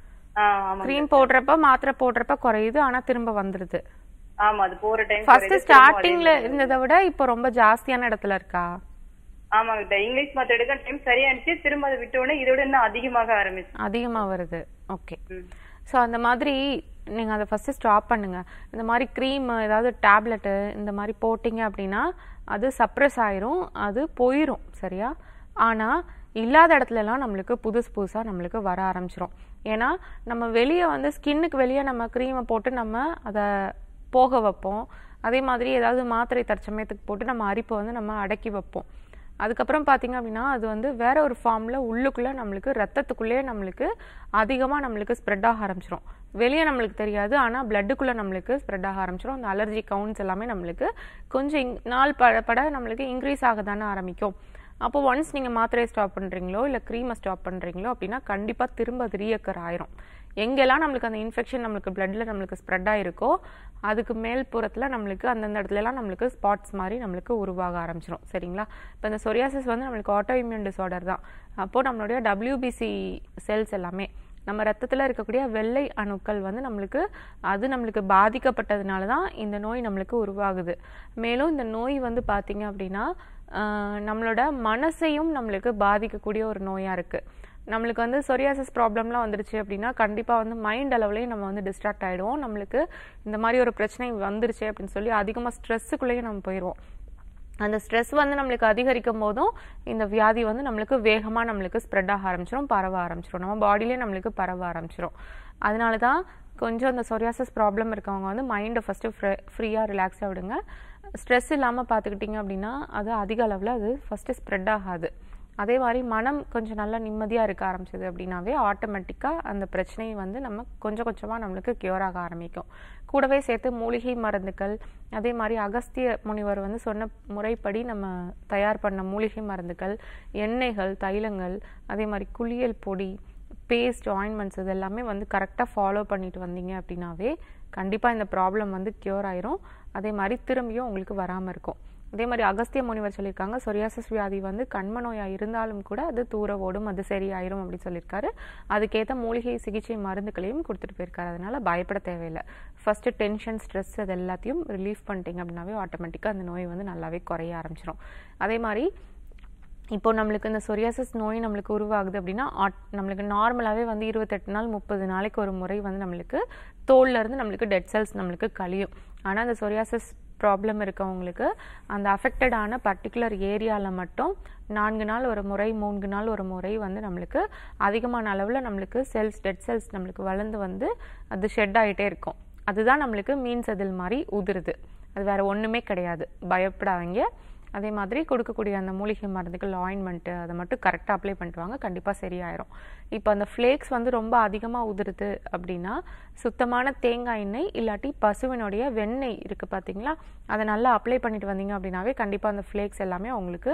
ஆமா. கிரீம் போடுறப்ப மாத்திரை போடுறப்ப குறையுது, ஆனா திரும்ப வந்துருது. ஆமா, அது போற டைம் ஃபர்ஸ்ட் ஸ்டார்டிங்ல இருந்ததை விட இப்போ ரொம்ப ஜாஸ்தியான இடத்துல இருக்கா? ஆமாங்க, இங்கிலீஷ் மாத்திரை எடுக்க டைம் சரியா இருந்துச்சு, திரும்ப அதை விட்ட உடனே இதோட இன்னும் அதிகமாக ஆரம்பிச்சு அதிகமா வருது. ஓகே, ஸோ அந்த மாதிரி நீங்க அதை ஃபர்ஸ்ட் ஸ்டாப் பண்ணுங்க. இந்த மாதிரி க்ரீம் ஏதாவது டேப்லெட்டு இந்த மாதிரி போட்டிங்க அப்படின்னா அது சப்ரஸ் ஆயிரும், அது போயிடும். சரியா? ஆனா இல்லாத இடத்துல எல்லாம் நம்மளுக்கு புதுசு புதுசா நம்மளுக்கு வர ஆரம்பிச்சிரும். ஏன்னா நம்ம வெளியே வந்து ஸ்கின்னுக்கு வெளியே நம்ம க்ரீமை போட்டு நம்ம அதை போக வைப்போம். அதே மாதிரி ஏதாவது மாத்திரை தற்சமயத்துக்கு போட்டு நம்ம அரிப்பை வந்து நம்ம அடக்கி வைப்போம். அதுக்கப்புறம் பார்த்தீங்க அப்படின்னா அது வந்து வேற ஒரு ஃபார்மில் உள்ளுக்குள்ளே நம்மளுக்கு ரத்தத்துக்குள்ளேயே நம்மளுக்கு அதிகமாக நம்மளுக்கு ஸ்ப்ரெட் ஆக ஆரம்பிச்சிடும். வெளியே நம்மளுக்கு தெரியாது, ஆனால் பிளட்டுக்குள்ளே நம்மளுக்கு ஸ்ப்ரெட் ஆக ஆரம்பிச்சிடும். அந்த அலர்ஜி கவுண்ட்ஸ் எல்லாமே நம்மளுக்கு கொஞ்சம் நாள் பட பட நம்மளுக்கு இன்க்ரீஸ் ஆக தானே ஆரம்பிக்கும். அப்போ ஒன்ஸ் நீங்கள் மாத்திரையை ஸ்டாப் பண்ணுறீங்களோ இல்லை க்ரீமை ஸ்டாப் பண்ணுறீங்களோ அப்படின்னா கண்டிப்பாக திரும்ப அது ரீயக்கர் ஆயிரும். எங்கெல்லாம் நம்மளுக்கு அந்த இன்ஃபெக்ஷன் நம்மளுக்கு பிளட்ல நம்மளுக்கு ஸ்ப்ரெட் ஆயிருக்கோ அதுக்கு மேல் புறத்தில் நம்மளுக்கு அந்தந்த இடத்துலலாம் நம்மளுக்கு ஸ்பாட்ஸ் மாதிரி நம்மளுக்கு உருவாக ஆரம்பிச்சிடும். சரிங்களா? இப்போ இந்த சொரியாசிஸ் வந்து நம்மளுக்கு ஆட்டோ இம்யூன் டிஸார்டர் தான். அப்போது நம்மளுடைய டபிள்யூபிசி செல்ஸ் எல்லாமே நம்ம ரத்தத்தில் இருக்கக்கூடிய வெள்ளை அணுக்கள் வந்து நம்மளுக்கு அது நம்மளுக்கு பாதிக்கப்பட்டதுனால தான் இந்த நோய் நம்மளுக்கு உருவாகுது. மேலும் இந்த நோய் வந்து பார்த்தீங்க அப்படின்னா நம்மளோட மனசையும் நம்மளுக்கு பாதிக்கக்கூடிய ஒரு நோயாக இருக்குது. நம்மளுக்கு வந்து சொரியாசிஸ் ப்ராப்ளம்லாம் வந்துருச்சு அப்படின்னா கண்டிப்பாக வந்து மைண்ட் அளவுலேயும் நம்ம வந்து டிஸ்ட்ராக்ட் ஆகிடுவோம். நம்மளுக்கு இந்த மாதிரி ஒரு பிரச்சனை வந்துருச்சு அப்படின்னு சொல்லி அதிகமாக ஸ்ட்ரெஸ்ஸுக்குள்ளேயும் நம்ம போயிடுவோம். அந்த ஸ்ட்ரெஸ் வந்து நம்மளுக்கு அதிகரிக்கும் போதும் இந்த வியாதி வந்து நம்மளுக்கு வேகமாக நம்மளுக்கு ஸ்ப்ரெட் ஆக ஆரம்பிச்சிடும், பரவ ஆரம்பிச்சிடும், நம்ம பாடியிலே நம்மளுக்கு பரவ ஆரம்பிச்சிடும். அதனால தான் கொஞ்சம் இந்த சொரியாசிஸ் ப்ராப்ளம் இருக்கவங்க வந்து மைண்டை ஃபஸ்ட்டு ஃப்ரெ ஃப்ரீயாக ரிலாக்ஸாக விடுங்க. ஸ்ட்ரெஸ் இல்லாமல் பார்த்துக்கிட்டிங்க அப்படின்னா அது அதிக அளவில் அது ஃபஸ்ட்டு ஸ்ப்ரெட் ஆகாது. அதே மாதிரி மனம் கொஞ்சம் நல்லா நிம்மதியாக இருக்க ஆரம்பிச்சது அப்படின்னாவே ஆட்டோமேட்டிக்காக அந்த பிரச்சனையை வந்து நம்ம கொஞ்சம் கொஞ்சமாக நம்மளுக்கு கியூர் ஆக ஆரம்பிக்கும். கூடவே சேர்த்து மூலிகை மருந்துகள், அதே மாதிரி அகஸ்திய முனிவர் வந்து சொன்ன முறைப்படி நம்ம தயார் பண்ண மூலிகை மருந்துகள், எண்ணெய்கள், தைலங்கள், அதே மாதிரி குளியல் பொடி, பேஸ்ட், ஆயின்மெண்ட்ஸ் இது எல்லாமே வந்து கரெக்டாக ஃபாலோ பண்ணிட்டு வந்தீங்க அப்படின்னாவே கண்டிப்பாக இந்த ப்ராப்ளம் வந்து கியூர் ஆயிரும். அதே மாதிரி திரும்பியும் உங்களுக்கு வராமல் இருக்கும். அதே மாதிரி அகஸ்திய முனிவர் சொல்லியிருக்காங்க சொரியாசிஸ் வியாதி வந்து கண்ம நோயாக இருந்தாலும் கூட அது தூர ஓடும், அது சரியாயிரும் அப்படின்னு சொல்லியிருக்காரு. அதுக்கேற்ற மூலிகை சிகிச்சை மருந்துகளையும் கொடுத்துட்டு போயிருக்காரு. அதனால பயப்பட தேவையில்லை. ஃபர்ஸ்ட் டென்ஷன், ஸ்ட்ரெஸ் அது எல்லாத்தையும் ரிலீஃப் பண்ணிட்டீங்க அப்படின்னாவே ஆட்டோமேட்டிக்காக அந்த நோய் வந்து நல்லாவே குறைய ஆரம்பிச்சிடும். அதே மாதிரி இப்போ நம்மளுக்கு இந்த சொரியாசிஸ் நோய் நம்மளுக்கு உருவாகுது அப்படின்னா நம்மளுக்கு நார்மலாகவே வந்து இருபத்தெட்டு நாள் முப்பது நாளைக்கு ஒரு முறை வந்து நம்மளுக்கு தோல்ல இருந்து நம்மளுக்கு டெட் செல்ஸ் நம்மளுக்கு கழியும். ஆனால் அந்த சொரியாசிஸ் ப்ராப்ளம் இருக்கவங்களுக்கு அந்த அஃபெக்டடான பர்டிகுலர் ஏரியாவில் மட்டும் நான்கு நாள் ஒரு முறை, மூன்று நாள் ஒரு முறை வந்து நம்மளுக்கு அதிகமான அளவில் நம்மளுக்கு செல்ஸ், டெட் செல்ஸ் நம்மளுக்கு வளர்ந்து வந்து அது ஷெட் ஆகிட்டே இருக்கும். அதுதான் நம்மளுக்கு மீன் செதில் மாதிரி உதிருது. அது வேறு ஒன்றுமே கிடையாது, பயப்படாதீங்க. அதே மாதிரி கொடுக்கக்கூடிய அந்த மூலிகை மருந்துகள், ஆயின்மெண்ட்டு அதை மட்டும் கரெக்டாக அப்ளை பண்ணிட்டு வாங்க, கண்டிப்பாக சரியாயிரும். இப்போ அந்த ஃப்ளேக்ஸ் வந்து ரொம்ப அதிகமாக உதிருது அப்படின்னா சுத்தமான தேங்காய் எண்ணெய் இல்லாட்டி பசுவினுடைய வெண்ணெய் இருக்குது பார்த்தீங்களா, அதை நல்லா அப்ளை பண்ணிட்டு வந்தீங்க அப்படின்னாவே கண்டிப்பாக அந்த ஃப்ளேக்ஸ் எல்லாமே உங்களுக்கு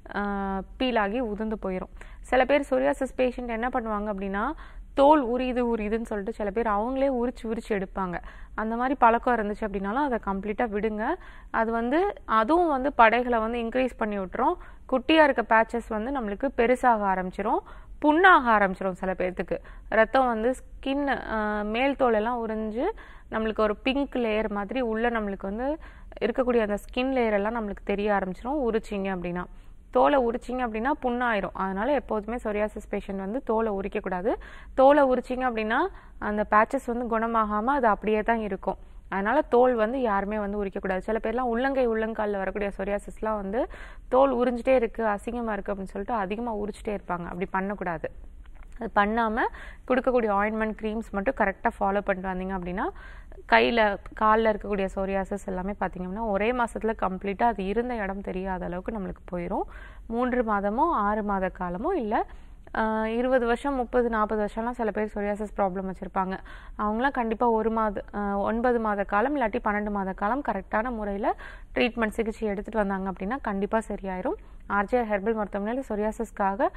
பீலாகி உதிர்ந்து போயிடும். சில பேர் சொரியாசிஸ் பேஷண்ட் என்ன பண்ணுவாங்க அப்படின்னா தோல் உரியுது உரியுதுன்னு சொல்லிட்டு சில பேர் அவங்களே உரிச்சு உரிச்சு எடுப்பாங்க. அந்த மாதிரி பழக்கம் இருந்துச்சு அப்படின்னாலும் அதை கம்ப்ளீட்டாக விடுங்க. அது வந்து அதுவும் வந்து படைகளை வந்து இன்க்ரீஸ் பண்ணி விட்டுரும். குட்டியாக இருக்க பேச்சஸ் வந்து நம்மளுக்கு பெருசாக ஆரம்பிச்சிரும், புண்ணாக ஆரம்பிச்சிரும். சில பேர்த்துக்கு ரத்தம் வந்து ஸ்கின் மேல் தோலெல்லாம் உறிஞ்சு நம்மளுக்கு ஒரு பிங்க் லேயர் மாதிரி உள்ள நம்மளுக்கு வந்து இருக்கக்கூடிய அந்த ஸ்கின் லேயர் எல்லாம் நம்மளுக்கு தெரிய ஆரம்பிச்சிரும் உரிச்சிங்க அப்படின்னா. தோலை உரிச்சிங்க அப்படின்னா புண்ணாயிரும். அதனால எப்போதுமே சொரியாசிஸ் பேஷண்ட் வந்து தோலை உரிக்கக்கூடாது. தோலை உரிச்சிங்க அப்படின்னா அந்த பேச்சஸ் வந்து குணமாகாமல் அது அப்படியே தான் இருக்கும். அதனால தோல் வந்து யாருமே வந்து உரிக்கக்கூடாது. சில பேர்லாம் உள்ளங்கை உள்ளங்காலில் வரக்கூடிய சொரியாசிஸ்லாம் வந்து தோல் உறிஞ்சிட்டே இருக்குது, அசிங்கமாக இருக்குது அப்படின்னு சொல்லிட்டு அதிகமாக உரிச்சிட்டே இருப்பாங்க. அப்படி பண்ணக்கூடாது. அது பண்ணாமல் கொடுக்கக்கூடிய ஆயின்மெண்ட், க்ரீம்ஸ் மட்டும் கரெக்டாக ஃபாலோ பண்ணிட்டு வந்தீங்க அப்படின்னா கையில் காலில் இருக்கக்கூடிய சொரியாசிஸ் எல்லாமே பார்த்தீங்கன்னா ஒரே மாதத்தில் கம்ப்ளீட்டாக அது இருந்த இடம் தெரியாத அளவுக்கு நம்மளுக்கு போயிடும். மூன்று மாதமோ ஆறு மாத காலமோ இல்லை இருபது வருஷம் முப்பது நாற்பது வருஷம்லாம் சில பேர் சொரியாசிஸ் ப்ராப்ளம் வச்சுருப்பாங்க. அவங்களாம் கண்டிப்பாக ஒரு மாத ஒன்பது மாத காலம் இல்லாட்டி பன்னெண்டு மாத காலம் கரெக்டான முறையில் ட்ரீட்மெண்ட் சிகிச்சை எடுத்துகிட்டு வந்தாங்க அப்படின்னா கண்டிப்பாக சரியாயிரும். ஆர்ஜேஆர் ஹெர்பல் மருத்துவமனையில் சொரியாசிஸ்க்காக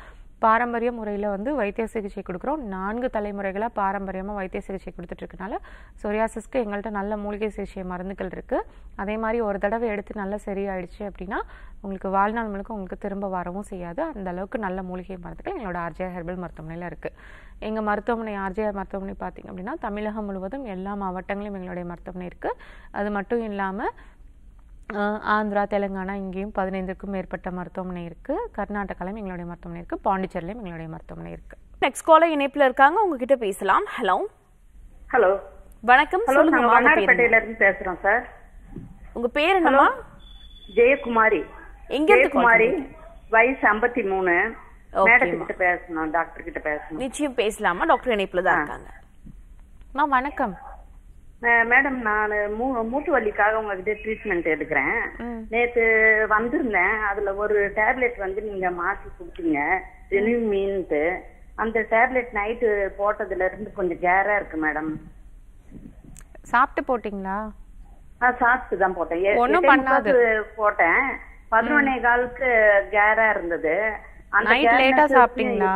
பாரம்பரிய முறையில் வந்து வைத்திய சிகிச்சை கொடுக்குறோம். நான்கு தலைமுறைகளாக பாரம்பரியமாக வைத்திய சிகிச்சை கொடுத்துட்ருக்கனால சொரியாசிஸ்க்கு எங்கள்கிட்ட நல்ல மூலிகை சிகிச்சை மருந்துகள் இருக்குது. அதே மாதிரி ஒரு தடவை எடுத்து நல்லா சரியாயிடுச்சு அப்படின்னா உங்களுக்கு வாழ்நாள் முழுக்க உங்களுக்கு திரும்ப வரவும் செய்யாது. அந்த அளவுக்கு நல்ல மூலிகை மருந்துகள் எங்களோட ஆர்ஜேஆர் ஹெர்பல் மருத்துவமனையில் இருக்குது. எங்கள் மருத்துவமனை ஆர்ஜேஆர் மருத்துவமனை பார்த்திங்க அப்படின்னா தமிழகம் முழுவதும் எல்லா மாவட்டங்களிலும் எங்களுடைய மருத்துவமனை இருக்குது. அது மட்டும் இல்லாமல் ஆந்திரா, தெலுங்கானா இங்கேயும் பதினைந்துக்கும் மேற்பட்ட மருத்துவமனை இருக்குது. கர்நாடகாலையும் எங்களுடைய மருத்துவமனை இருக்குது. பாண்டிச்சேரியிலையும் எங்களுடைய மருத்துவமனை இருக்குது. நெக்ஸ்ட் காலர் இணைப்பில் இருக்காங்க, உங்ககிட்ட பேசலாம். ஹலோ ஹலோ வணக்கம். சொல்லுங்க, வண்ணாரப்பேட்டையில இருந்து பேசுறோம் சார். உங்க பேர் என்னமா? ஜெயக்குமாரி. எங்க இருந்து குமாரி, வயசு ஐம்பத்தி மூணு. மேடம் கிட்ட பேசணும், டாக்டர் கிட்ட பேசணும். நிச்சயம் பேசலாமா? டாக்டர் இணைப்புல தான் இருக்காங்க. வணக்கம் மேடம். நான் மூட்டு வலிக்காக உங்ககிட்ட ட்ரீட்மெண்ட் எடுக்கிறேன். நேத்து வந்திருந்தேன். அதுல ஒரு டேப்லெட் வந்து நீங்க மாத்தி கொடுத்தீங்க, ரெனியூமின்ட்டு. அந்த டேப்லெட் நைட்டு போட்டதுல இருந்து கொஞ்சம் கேரா இருக்கு மேடம். சாப்பிட்டு போட்டீங்களா? சாப்பிட்டு தான் போட்டேன். போட்டேன் பதினொன்னே காலுக்கு கேரா இருந்தது. நைட் லேட்டா சாப்பிட்டீங்களா?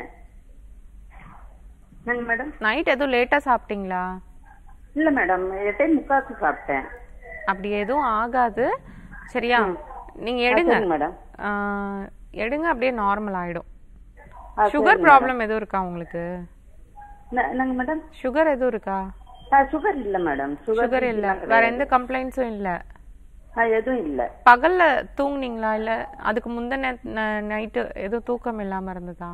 மேடம் நைட் எதுவும் லேட்டா சாப்பிட்டீங்களா? இல்ல மேடம், எட்டே முக்காக்கு சாப்பிட்டேன். அப்படி எதுவும் ஆகாது, சரியா? நீங்க எடுங்க மேடம், எடுங்க, அப்படியே நார்மல் ஆயிடும். சுகர் ப்ராப்ளம் எதுவும் இருக்கா உங்களுக்கு? மேடம் சுகர் எதுவும் இருக்கா? சுகர் இல்ல மேடம். சுகர் இல்ல. வேற எந்த கம்ப்ளைண்ட்ஸும் இல்ல? எதுவும் இல்ல. பகல்ல தூங்குனீங்களா இல்ல அதுக்கு முந்தின நைட்டு எதுவும் தூக்கம் இல்லாம இருந்ததா?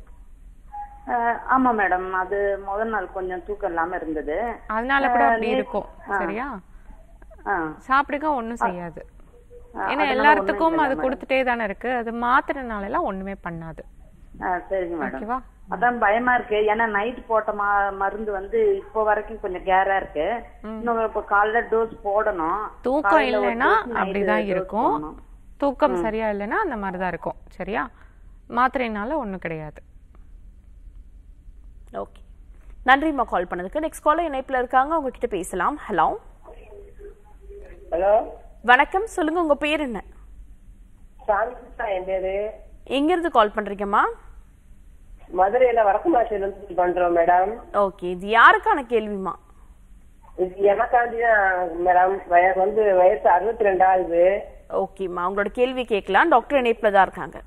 ஆமா மேடம், அது முதல் நாள் கொஞ்சம் தூக்கம் இல்லாம இருந்தது. அதனால கூட அப்படி இருக்கும், சரியா? சாப்பிடுங்க, ஒண்ணும் செய்யாது. ஏன்னா எல்லாத்துக்கும் அது கொடுத்துட்டே தானே இருக்கு. அது மாத்திரனால எல்லாம் ஒண்ணுமே பண்ணாது. சரிங்க மேடம். அதான் பயமா இருக்கு. ஏன்னா நைட் போட்ட மருந்து வந்து இப்போ வரைக்கும் கொஞ்சம் கேரா இருக்கு. இன்னும் இப்ப காலைல டோஸ் போடணும். தூக்கம் இல்லைன்னா அப்படிதான் இருக்கும். தூக்கம் சரியா இல்லைன்னா அந்த மாதிரிதான் இருக்கும், சரியா? மாத்திரைனால ஒண்ணும் கிடையாது. ஓகே, நன்றிம்மா கால் பண்ணதுக்கு. நெக்ஸ்ட் காலர் இணைப்புல இருக்காங்க, உங்ககிட்ட பேசலாம். ஹலோ ஹலோ வணக்கம், சொல்லுங்க, உங்க பேர் என்ன? எங்க இருந்து கால் பண்றீங்கம்மா? மதுரையில வடக்கு மாசில இருந்து பண்றோம் மேடம். ஓகே, இது யாருக்கான கேள்விமா? இது எனக்காண்டிதான் மேடம். வயசு வந்து வயசு அறுபத்தி ரெண்டாவது. ஓகேம்மா, உங்களோட கேள்வி கேட்கலாம். டாக்டர் இணைப்புல தான் இருக்காங்க.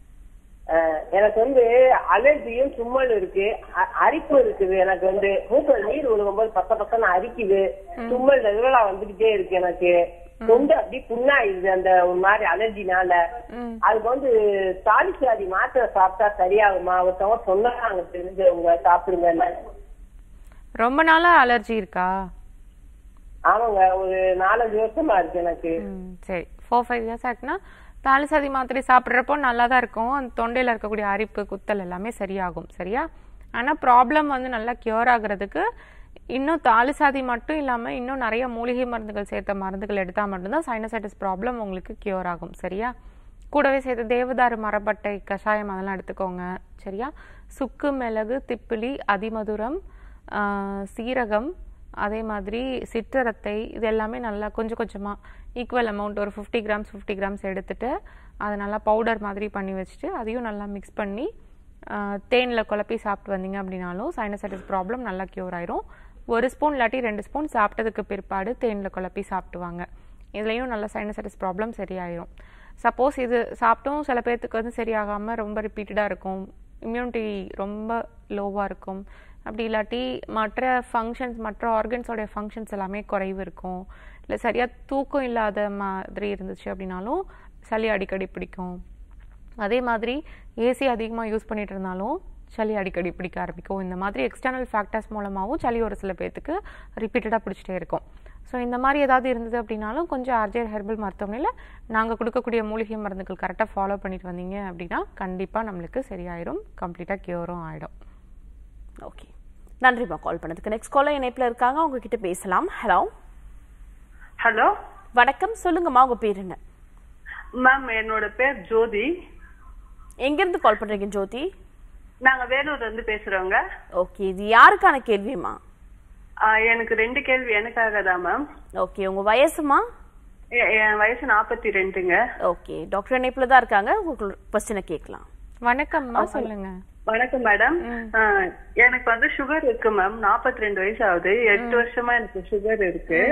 எனக்கு வந்து அலர்ஜியும் தும்மல் இருக்கு, அரிப்பு இருக்குது. எனக்கு வந்து மூக்கல் நீர் ஒழுகும் போது பக்க பக்கம் அரிக்குது. தும்மல் ரெகுலரா வந்துகிட்டே இருக்கு. எனக்கு தொண்டு அப்படி புண்ணாயிடுது அந்த ஒரு மாதிரி அலர்ஜினால. அதுக்கு வந்து தாலிசாதி மாத்திரை சாப்பிட்டா சரியாகுமா? ஒருத்தவங்க சொன்னாங்க, தெரிஞ்சவங்க சாப்பிடுங்க. ரொம்ப நாளா அலர்ஜி இருக்கா? ஆமாங்க, ஒரு நாலஞ்சு வருஷமா இருக்கு எனக்கு. சரி, ஃபோர் ஃபைவ் இயர்ஸ் ஆச்சுன்னா தாலிசாதி மாத்திரை சாப்பிட்றப்போ நல்லா தான் இருக்கும். அந்த தொண்டையில் இருக்கக்கூடிய அரிப்பு, குத்தல் எல்லாமே சரியாகும், சரியா? ஆனால் ப்ராப்ளம் வந்து நல்லா கியூர் ஆகுறதுக்கு இன்னும் தாலிசாதி மட்டும் இல்லாமல் இன்னும் நிறைய மூலிகை மருந்துகள் சேர்த்த மருந்துகள் எடுத்தால் மட்டும்தான் சைனசைட்டிஸ் ப்ராப்ளம் உங்களுக்கு கியூர் ஆகும், சரியா? கூடவே சேர்த்து தேவதாரு மரப்பட்டை கஷாயம் அதெல்லாம் எடுத்துக்கோங்க, சரியா? சுக்கு, மிளகு, திப்பிலி, அதிமதுரம், சீரகம், அதே மாதிரி சிற்றரத்தை, இது எல்லாமே நல்லா கொஞ்சம் கொஞ்சமாக ஈக்குவல் அமௌண்ட் ஒரு ஃபிஃப்டி கிராம்ஸ் ஃபிஃப்டி கிராம்ஸ் எடுத்துட்டு அதை நல்லா பவுடர் மாதிரி பண்ணி வச்சுட்டு அதையும் நல்லா மிக்ஸ் பண்ணி தேனில் குழப்பி சாப்பிட்டு வந்தீங்க அப்படின்னாலும் சைனசைட்டிஸ் ப்ராப்ளம் நல்லா க்யூர் ஆயிரும். ஒரு ஸ்பூன் இல்லாட்டி ரெண்டு ஸ்பூன் சாப்பிட்டதுக்கு பிற்பாடு தேனில் குழப்பி சாப்பிட்டுவாங்க. இதுலேயும் நல்ல சைனசைட்டிஸ் ப்ராப்ளம் சரியாயிரும். சப்போஸ் இது சாப்பிட்டும் சில பேர்த்துக்கு வந்து சரியாகாமல் ரொம்ப ரிப்பீட்டடாக இருக்கும், இம்யூனிட்டி ரொம்ப லோவாக இருக்கும், அப்படி இல்லாட்டி மற்ற ஃபங்க்ஷன்ஸ் மற்ற ஆர்கன்ஸோடைய ஃபங்க்ஷன்ஸ் எல்லாமே குறைவு இருக்கும், இல்லை சரியாக தூக்கம் இல்லாத மாதிரி இருந்துச்சு அப்படின்னாலும் சளி அடிக்கடி பிடிக்கும். அதே மாதிரி ஏசி அதிகமாக யூஸ் பண்ணிட்டு இருந்தாலும் சளி அடிக்கடி பிடிக்க ஆரம்பிக்கும். இந்த மாதிரி எக்ஸ்டர்னல் ஃபேக்டர்ஸ் மூலமாகவும் சளி ஒரு சில பேர்த்துக்கு ரிப்பீட்டடாக பிடிச்சிட்டே இருக்கும். ஸோ இந்த மாதிரி ஏதாவது இருந்தது அப்படின்னாலும் கொஞ்சம் ஆர்ஜேஆர் ஹெர்பல் மருத்துவமனையில் நாங்கள் கொடுக்கக்கூடிய மூலிகை மருந்துகள் கரெக்டாக ஃபாலோ பண்ணிட்டு வந்தீங்க அப்படின்னா கண்டிப்பாக நம்மளுக்கு சரியாயிரும், கம்ப்ளீட்டாக க்யூரும் ஆகிடும். ஓகே, நன்றிப்பா கால் பண்ணதுக்கு. நெக்ஸ்ட் காலர் இணைப்பில் இருக்காங்க, உங்ககிட்ட பேசலாம். ஹலோ ஹலோ வணக்கம், சொல்லுங்கம்மா, உங்க பேர் என்ன? மேம், என்னோட பேர் ஜோதி. எங்க இருந்து கால் பண்றீங்க ஜோதி? நாங்க வேலூர்ல இருந்து பேசுறோங்க. ஓகே, இது யாருக்கான கேள்விமா? எனக்கு ரெண்டு கேள்வி எனக்காக தான் மேம். ஓகே, உங்க வயசுமா? என் வயசு நாற்பத்தி ரெண்டுங்க. ஓகே, டாக்டர் இணைப்புல தான் இருக்காங்க, உங்களுக்கு கொஸ்டினை கேட்கலாம். வணக்கம்மா, சொல்லுங்க. வணக்கம் மேடம். எனக்கு வந்து சுகர் இருக்கு மேம். நாற்பத்தி ரெண்டு வயசு ஆகுது. எட்டு வருஷமா எனக்கு சுகர் இருக்கு.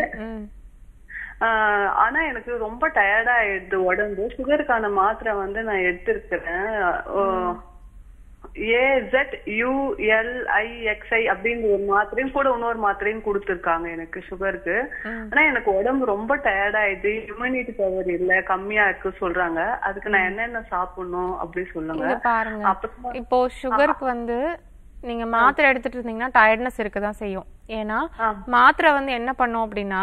ஆனா எனக்கு ரொம்ப டயர்டா ஆயிடுது உடம்பு. சுகருக்கான மாத்திரை வந்து நான் எடுத்திருக்கிறேன். ஏசெட் யூஎல்ஐஎக்ஸ்ஐ அப்படின்ற ஒரு மாத்திரையும் கூட இன்னொரு மாத்திரையும் கொடுத்துருக்காங்க எனக்கு சுகருக்கு. ஆனா எனக்கு உடம்பு ரொம்ப டயர்ட் ஆயிடுது. இம்யூனிட்டி பவர் இல்ல, கம்மியா இருக்கு சொல்றாங்க. அதுக்கு நான் என்னென்ன சாப்பிடணும் அப்படி சொல்லுங்க. பாருங்க, இப்போ சுகருக்கு வந்து நீங்க மாத்திரை எடுத்துட்டு இருந்தீங்கன்னா டயர்ட்னஸ் இருக்கதான் செய்யும். ஏன்னா மாத்திரை வந்து என்ன பண்ணும் அப்படின்னா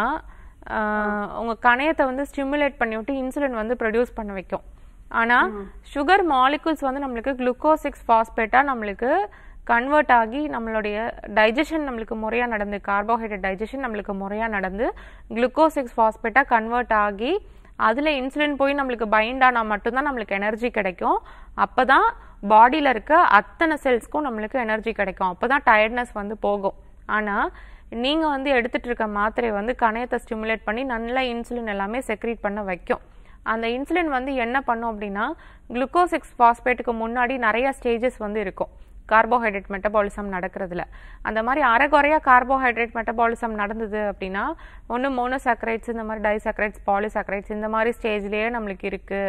உங்க கணையத்தை வந்து ஸ்டிமுலேட் பண்ணி விட்டு இன்சுலின் வந்து ப்ரொடியூஸ் பண்ண வைக்கும். ஆனா சுகர் மாலிகூல்ஸ் வந்து நம்மளுக்கு குளுக்கோஸ் சிக்ஸ் பாஸ்பேட்டா நம்மளுக்கு கன்வெர்ட் ஆகி நம்மளுடைய டைஜஷன் நம்மளுக்கு முறையா நடந்து, கார்போஹைட்ரேட் டைஜஷன் நம்மளுக்கு முறையா நடந்து குளுக்கோஸ் சிக்ஸ் பாஸ்பேட்டா கன்வெர்ட் ஆகி அதுல இன்சுலின் போய் நம்மளுக்கு பைண்ட் ஆனா மட்டும்தான் நம்மளுக்கு எனர்ஜி கிடைக்கும். அப்பதான் பாடியில இருக்க அத்தனை செல்ஸ்க்கும் நம்மளுக்கு எனர்ஜி கிடைக்கும். அப்பதான் டயர்ட்னஸ் வந்து போகும். ஆனா நீங்க வந்து எடுத்துட்டு இருக்க மாத்திரை வந்து கணையத்தை ஸ்டிமுலேட் பண்ணி நல்ல இன்சுலின் எல்லாமே செக்ரீட் பண்ண வைக்கும். அந்த இன்சுலின் வந்து என்ன பண்ணும் அப்படின்னா குளுக்கோஸ் சிக்ஸ் பாஸ்பேட்டுக்கு முன்னாடி நிறைய ஸ்டேஜஸ் வந்து இருக்கும் கார்போஹைட்ரேட் மெட்டபாலிசம் நடக்கிறதுல. அந்த மாதிரி அரைகுறையா கார்போஹைட்ரேட் மெட்டபாலிசம் நடந்தது அப்படின்னா ஒன்று மோனோசாக்கரைட்ஸ், இந்த மாதிரி டைசாக்கரைட்ஸ், பாலிசாக்கரைட்ஸ் இந்த மாதிரி ஸ்டேஜ்லயே நம்மளுக்கு இருக்கு.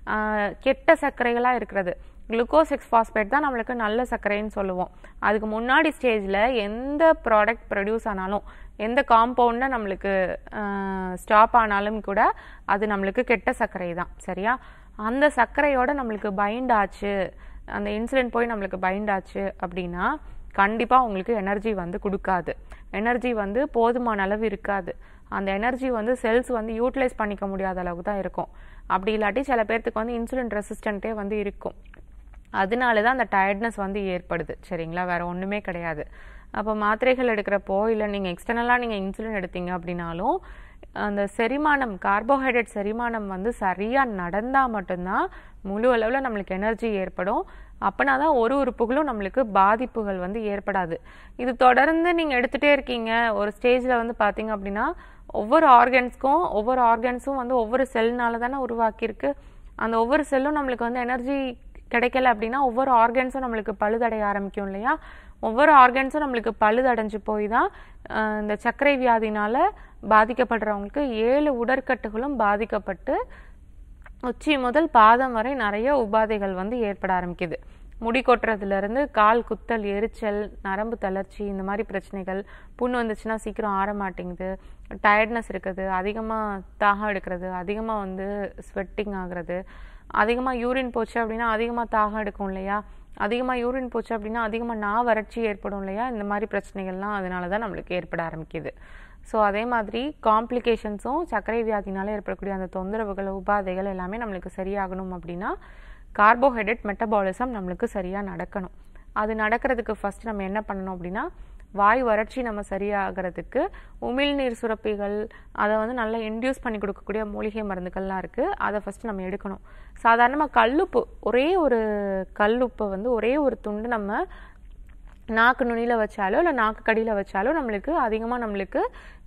கெட்ட சர்க்கரைகளா இருக்கிறது குளுக்கோஸ் சிக்ஸ் பாஸ்பேட் தான் நம்மளுக்கு நல்ல சர்க்கரைன்னு சொல்லுவோம். அதுக்கு முன்னாடி ஸ்டேஜ்ல எந்த ப்ராடக்ட் ப்ரொடியூஸ் ஆனாலும், எந்த காம்பவுண்ட்ல நம்மளுக்கு ஸ்டாப் ஆனாலும் கூட அது நம்மளுக்கு கெட்ட சர்க்கரை தான். சரியா? அந்த சர்க்கரையோட நம்மளுக்கு பைண்ட் ஆச்சு, அந்த இன்சுலின் போய் நம்மளுக்கு பைண்ட் ஆச்சு அப்படின்னா கண்டிப்பா உங்களுக்கு எனர்ஜி வந்து கொடுக்காது. எனர்ஜி வந்து போதுமான அளவு இருக்காது. அந்த எனர்ஜி வந்து செல்ஸ் வந்து யூட்டிலைஸ் பண்ணிக்க முடியாத அளவுக்கு தான் இருக்கும். அப்படி இல்லாட்டி சில பேர்த்துக்கு வந்து இன்சுலின் ரெசிஸ்டன்ட்டே வந்து இருக்கும். அதனாலதான் அந்த டயர்ட்னஸ் வந்து ஏற்படுது. சரிங்களா? வேற ஒண்ணுமே கிடையாது. அப்போ மாத்திரைகள் எடுக்கிறப்போ இல்லை நீங்கள் எக்ஸ்டர்னலாக நீங்கள் இன்சுலின் எடுத்தீங்க அப்படின்னாலும் அந்த செரிமானம், கார்போஹைட்ரேட் செரிமானம் வந்து சரியாக நடந்தால் மட்டும்தான் முழு அளவில் நம்மளுக்கு எனர்ஜி ஏற்படும். அப்போனா தான் ஒரு உறுப்புகளும் நம்மளுக்கு பாதிப்புகள் வந்து ஏற்படாது. இது தொடர்ந்து நீங்கள் எடுத்துகிட்டே இருக்கீங்க. ஒரு ஸ்டேஜில் வந்து பார்த்தீங்க அப்படின்னா ஒவ்வொரு ஆர்கன்ஸ்க்கும் ஒவ்வொரு ஆர்கன்ஸும் வந்து ஒவ்வொரு செல்னால தானே உருவாக்கியிருக்கு. அந்த ஒவ்வொரு செல்லும் நம்மளுக்கு வந்து எனர்ஜி கிடைக்கல அப்படின்னா ஒவ்வொரு ஆர்கன்ஸும் நம்மளுக்கு பழுதடைய ஆரம்பிக்கும் இல்லையா? ஒவ்வொரு ஆர்கன்ஸும் நம்மளுக்கு பழுதடைஞ்சு போய் தான் இந்த சர்க்கரை வியாதினால பாதிக்கப்படுறவங்களுக்கு ஏழு உடற்கட்டுகளும் பாதிக்கப்பட்டு உச்சி முதல் பாதம் வரை நிறைய உபாதைகள் வந்து ஏற்பட ஆரம்பிக்குது. முடி கொட்டுறதுல இருந்து கால் குத்தல், எரிச்சல், நரம்பு தளர்ச்சி, இந்த மாதிரி பிரச்சனைகள். புண்ணு வந்துச்சுன்னா சீக்கிரம் ஆற மாட்டேங்குது, டயர்ட்னஸ் இருக்குது, அதிகமாக தாகம் எடுக்கிறது, அதிகமாக வந்து ஸ்வெட்டிங் ஆகுறது, அதிகமாக யூரின் போச்சு அப்படின்னா அதிகமாக தாகம் எடுக்கும் இல்லையா? அதிகமாக யூரின் போச்சு அப்படின்னா அதிகமாக நா வறட்சி ஏற்படும் இல்லையா? இந்த மாதிரி பிரச்சனைகள்லாம் அதனால தான் நம்மளுக்கு ஏற்பட ஆரம்பிக்குது. ஸோ அதே மாதிரி காம்ப்ளிகேஷன்ஸும் சர்க்கரை வியாதினால ஏற்படக்கூடிய அந்த தொந்தரவுகள், உபாதைகள் எல்லாமே நம்மளுக்கு சரியாகணும் அப்படின்னா கார்போஹைட்ரேட் மெட்டபாலிசம் நம்மளுக்கு சரியாக நடக்கணும். அது நடக்கிறதுக்கு ஃபர்ஸ்ட் நம்ம என்ன பண்ணணும் அப்படின்னா வாய் வறட்சி நம்ம சரியாகிறதுக்கு உமிழ்நீர் சுரப்பிகள் அதை வந்து நல்லா இன்டியூஸ் பண்ணி கொடுக்கக்கூடிய மூலிகை மருந்துகள்லாம் இருக்குது. அதை ஃபர்ஸ்ட் நம்ம எடுக்கணும். சாதாரணமாக கல்லுப்பு, ஒரே ஒரு கல்லுப்பை வந்து ஒரே ஒரு துண்டு நம்ம நாக்கு நுனியில் வச்சாலோ இல்லை நாக்கு கடியில் வச்சாலோ நம்மளுக்கு அதிகமாக நம்மளுக்கு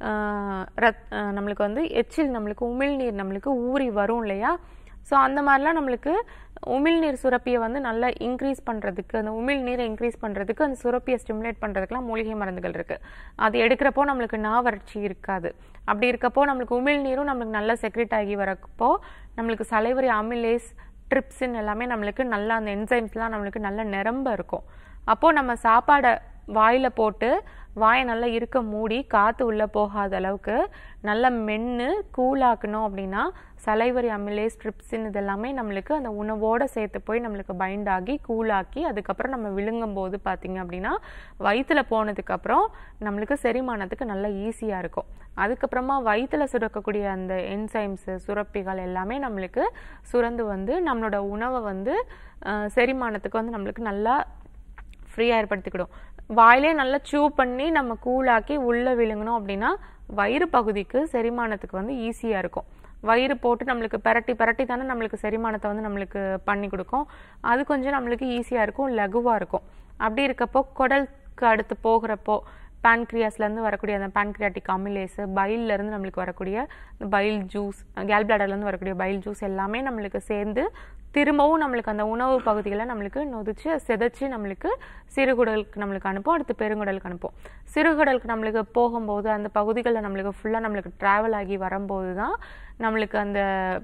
ரத் நம்மளுக்கு வந்து எச்சில், நம்மளுக்கு உமிழ்நீர் நம்மளுக்கு ஊறி வரும் இல்லையா? ஸோ அந்த மாதிரிலாம் நம்மளுக்கு உமிழ்நீர் சுரப்பியை வந்து நல்லா இன்க்ரீஸ் பண்ணுறதுக்கு, அந்த உமிழ்நீரை இன்க்ரீஸ் பண்ணுறதுக்கு, அந்த சுரப்பியை ஸ்டிமுலேட் பண்ணுறதுக்குலாம் மூலிகை மருந்துகள் இருக்குது. அது எடுக்கிறப்போ நம்மளுக்கு நாவறட்சி இருக்காது. அப்படி இருக்கப்போ நம்மளுக்கு உமிழ்நீரும் நம்மளுக்கு நல்லா செக்ரெட் ஆகி வரப்போ நம்மளுக்கு சலைவரி அமிலேஸ், ட்ரிப்சின் எல்லாமே நம்மளுக்கு நல்லா அந்த என்சைம்ஸ்லாம் நம்மளுக்கு நல்ல நிரம்ப இருக்கும். அப்போது நம்ம சாப்பாடை வாயில் போட்டு வாயை நல்லா இருக்க மூடி காற்று உள்ளே போகாத அளவுக்கு நல்லா மென்று கூலாக்கணும் அப்படின்னா சலைவரி அமிலேஸ், ட்ரிப்சின் இதெல்லாமே நம்மளுக்கு அந்த உணவோடு சேர்த்து போய் நம்மளுக்கு பைண்ட் ஆகி கூலாக்கி அதுக்கப்புறம் நம்ம விழுங்கும் போது பார்த்தீங்க அப்படின்னா வயிற்றுல போனதுக்கப்புறம் நம்மளுக்கு செரிமானத்துக்கு நல்லா ஈஸியாக இருக்கும். அதுக்கப்புறமா வயிற்றுல சுரக்கக்கூடிய அந்த என்சைம்ஸு, சுரப்பிகள் எல்லாமே நம்மளுக்கு சுரந்து வந்து நம்மளோட உணவை வந்து செரிமானத்துக்கு வந்து நம்மளுக்கு நல்லா ஃப்ரீயாக ஏற்படுத்திக்கிடும். வாயிலே நல்லா சூ பண்ணி நம்ம கூலாக்கி உள்ளே விழுங்கணும் அப்படின்னா வயிறு பகுதிக்கு செரிமானத்துக்கு வந்து ஈஸியாக இருக்கும். வயிறு போட்டு நம்மளுக்கு பரட்டி பரட்டி தானே நம்மளுக்கு செரிமானத்தை வந்து நம்மளுக்கு பண்ணி கொடுக்கும். அது கொஞ்சம் நம்மளுக்கு ஈஸியாக இருக்கும், லகுவாக இருக்கும். அப்படி இருக்கப்போ குடலுக்கு அடுத்து போகிறப்போ பேன்க்ரியாஸ்லேருந்து வரக்கூடிய அந்த பேன்க்ரியாட்டிக் அமிலேஸு, பைல்லேருந்து நம்மளுக்கு வரக்கூடிய பைல் ஜூஸ், கேல் பிளாடர்லேருந்து வரக்கூடிய பைல் ஜூஸ் எல்லாமே நம்மளுக்கு சேர்ந்து திரும்பவும் நம்மளுக்கு அந்த உணவு பகுதிகளை நம்மளுக்கு நொதிச்சு செதைச்சு நம்மளுக்கு சிறுகுடலுக்கு நம்மளுக்கு அனுப்போம், அடுத்து பெருங்குடலுக்கு அனுப்போம். சிறுகுடலுக்கு நம்மளுக்கு போகும்போது அந்த பகுதிகளில் நம்மளுக்கு ஃபுல்லாக நம்மளுக்கு ட்ராவல் ஆகி வரும்போது தான் நம்மளுக்கு அந்த